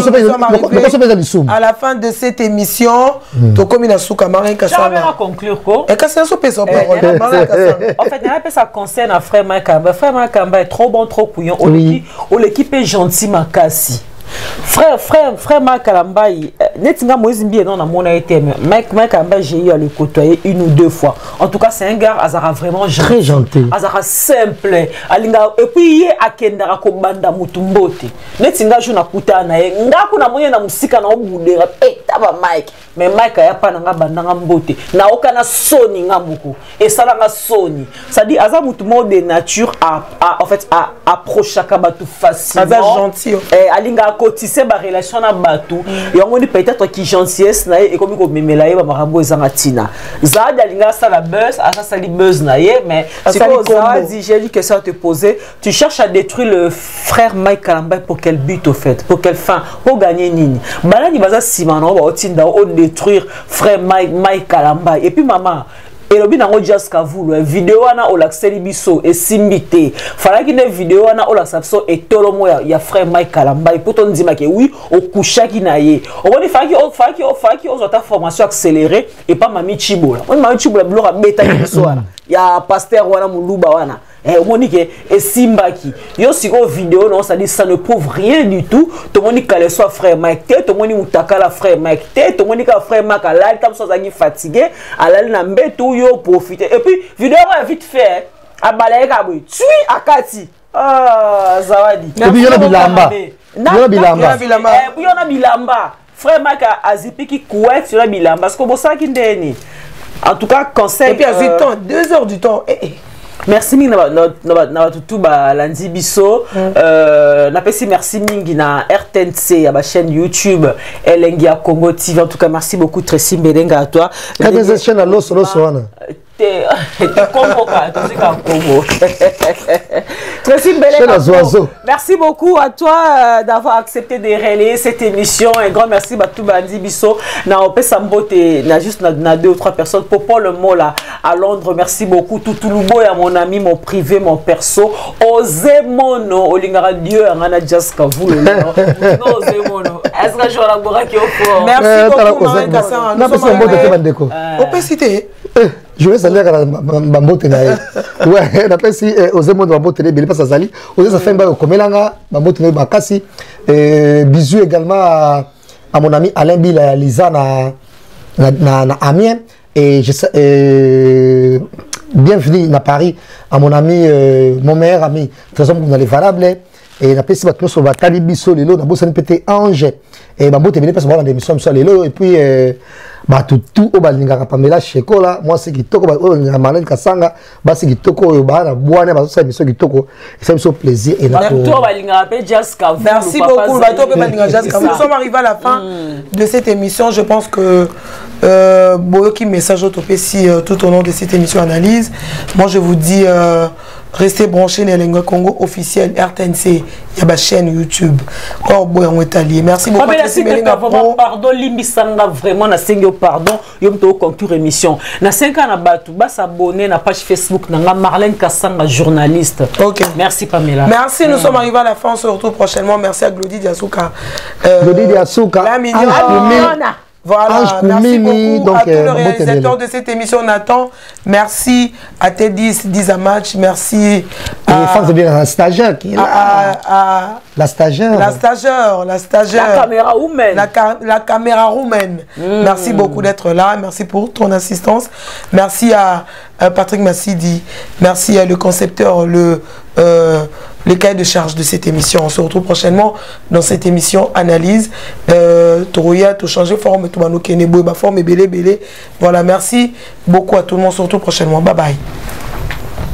À
la fin de cette émission to komi na suka marin kasana.
Je vais conclure ko.
Et kasana so pesa parole.
En fait, n'a pas ça concerne à frère Makamba. Frère Makamba est trop bon trop couillon. On l'équipe est gentil makasi. Frère, frère, frère Marc Alambaï, Netinga Moïse Mbie non, mon été, Mike Marc Alambaï, j'ai eu à le côtoyer une ou deux fois. En tout cas, c'est un gars, Azara vraiment gentil.
Très gentil.
Azara simple. Alinga, et puis, il y a Akendara Kobanda Mutumbote. Netinga, je n'ai pas de nga kuna moyen na musika na obudera. Eh, taba Mike. Mais Mike, il n'y a pas de bandanga mbote. Na okana soni ngamuko. Et ça, la soni. Ça dit, Azara Mutumbo de nature à, à, en fait, à approcher Kabatu facilement.
Azara gentil.
Eh, Alinga, tisser ma relation à Batou et on dit peut-être qui gentillesse na et comme comme melaye ba marambo ezanga tina za dalinga ça la buzz à ça ça li buzz na mais c'est quoi ça dit j'ai dit que ça te poser tu cherches à détruire le frère Mike Kalamba pour quel but au fait pour quelle fin pour gagner nini balani baza simano ba otinda on détruire frère Mike Mike Kalamba et puis maman et le binango just kavulu vidéo wana olaxeli biso et simbité fallait qu'il y ait vidéo wana olaxapso et tolomo ya, ya frère Mike Kalamba et pour ton dire que oui au coucha qui naie on va dire fallait qu'il fallait qu'il fallait qu'il ait ta formation accélérée et pas mami chibola on mami chibola blora beta biso wana ya pasteur wana muluba wana eh on dit que et simbaki yo siko vidéo non ça dit ça ne prouve rien du tout tout le monde dit qu'elle soit frère Mike tout le monde dit mutaka la frère Mike tout le monde dit que frère Mike là il tam so zangi fatigué alal na mbeto yo profiter et puis vidéo va vite fait a balaye ka boy tui akati ah zawadi
et puis yona bilamba yona bilamba
eh puis yona bilamba frère Mike azipi ki kuet sur la bilamba parce que bon ça qui ndeni en tout cas conseil
et puis à huit temps deux heures du temps eh, eh.
Merci mingi na na tutu ba landi biso euh na pesi merci mingi na R T N C ya ba chaîne YouTube Elengi ya Congo T V en tout cas merci beaucoup Tracy Mbelenga à toi
quand est chaîne à l'os l'os wana
te Congo ka tu ka Congo Tracy Mbelenga merci beaucoup à toi euh, d'avoir accepté de relayer cette émission un grand merci ba tout bandi biso na opesa mbote na juste na, na deux ou trois personnes pour Paul mot là à Londres merci beaucoup tout tout lubo ya mon ami mon privé mon perso osez mono olingara Dieu ngana just kavulu no osez mono est-ce que je vais la boire qui au fort
merci beaucoup Marie Kassan
na pesa mbote te bandeko
opesité
je vais saluer la mbote na ouais na pesa osez mono mbote ne beli pas ça zali osez ça fait ba komelanga mbote ne bakasi bisous également à, à mon ami Alain Bila Lisa na na, na, na Amiens et je euh, bienvenue à Paris à mon ami euh, mon meilleur ami très homme dans les valables et la peste va sur Batali Bisso lelo na bossa pété ange et ba bote venir passer voir dans l'émission ça lelo et puis euh, bato tout o balingaka Pamela Cheko là moi c'est kitoko ba o Marlène Kasanga ba c'est kitoko oyo ba na boane ba ça mission kitoko ça me fait plaisir et là
tout balingaka pe Jaska.
Merci beaucoup bato pe balingaka Jaska. Nous sommes arrivés à la fin de cette émission. Je pense que euh boyoki message au topé si tout au long de cette émission analyse. Moi je vous dis euh, restez branchés dans Lingua Congo officiel R T N C, il y a ma chaîne YouTube. Or boy en Italie. Merci beaucoup.
Pardon limbisanga vraiment na sengo pardon yom to conclure émission. Na cinq ans na batu ba s'abonner na page Facebook na Marlène Kasanga journaliste.
OK.
Merci Pamela.
Merci, nous mm. sommes arrivés à la fin, on se retrouve prochainement. Merci à Glody Diasuka.
Euh, Glody Diasuka.
La mignonne. Voilà,
Ange
merci
Koumini,
beaucoup
donc,
à tous
euh,
les réalisateurs de cette émission Nathan. Merci à Teddy Dizamatch, merci
à fans de bien un stagiaire qui est là.
À, à,
la stagiaire.
La stagiaire, la stagiaire.
La caméra roumaine.
La, la caméra roumaine. Mm. Merci beaucoup d'être là. Merci pour ton assistance. Merci à, à Patrick Massidi. Merci à le concepteur, le euh, les cahiers de charge de cette émission. On se retrouve prochainement dans cette émission Analyse. Euh, Toroya, tout changer forme, tout manouké, nebo, forme, belé, belé. Voilà, merci beaucoup à tout le monde. On se retrouve prochainement. Bye bye.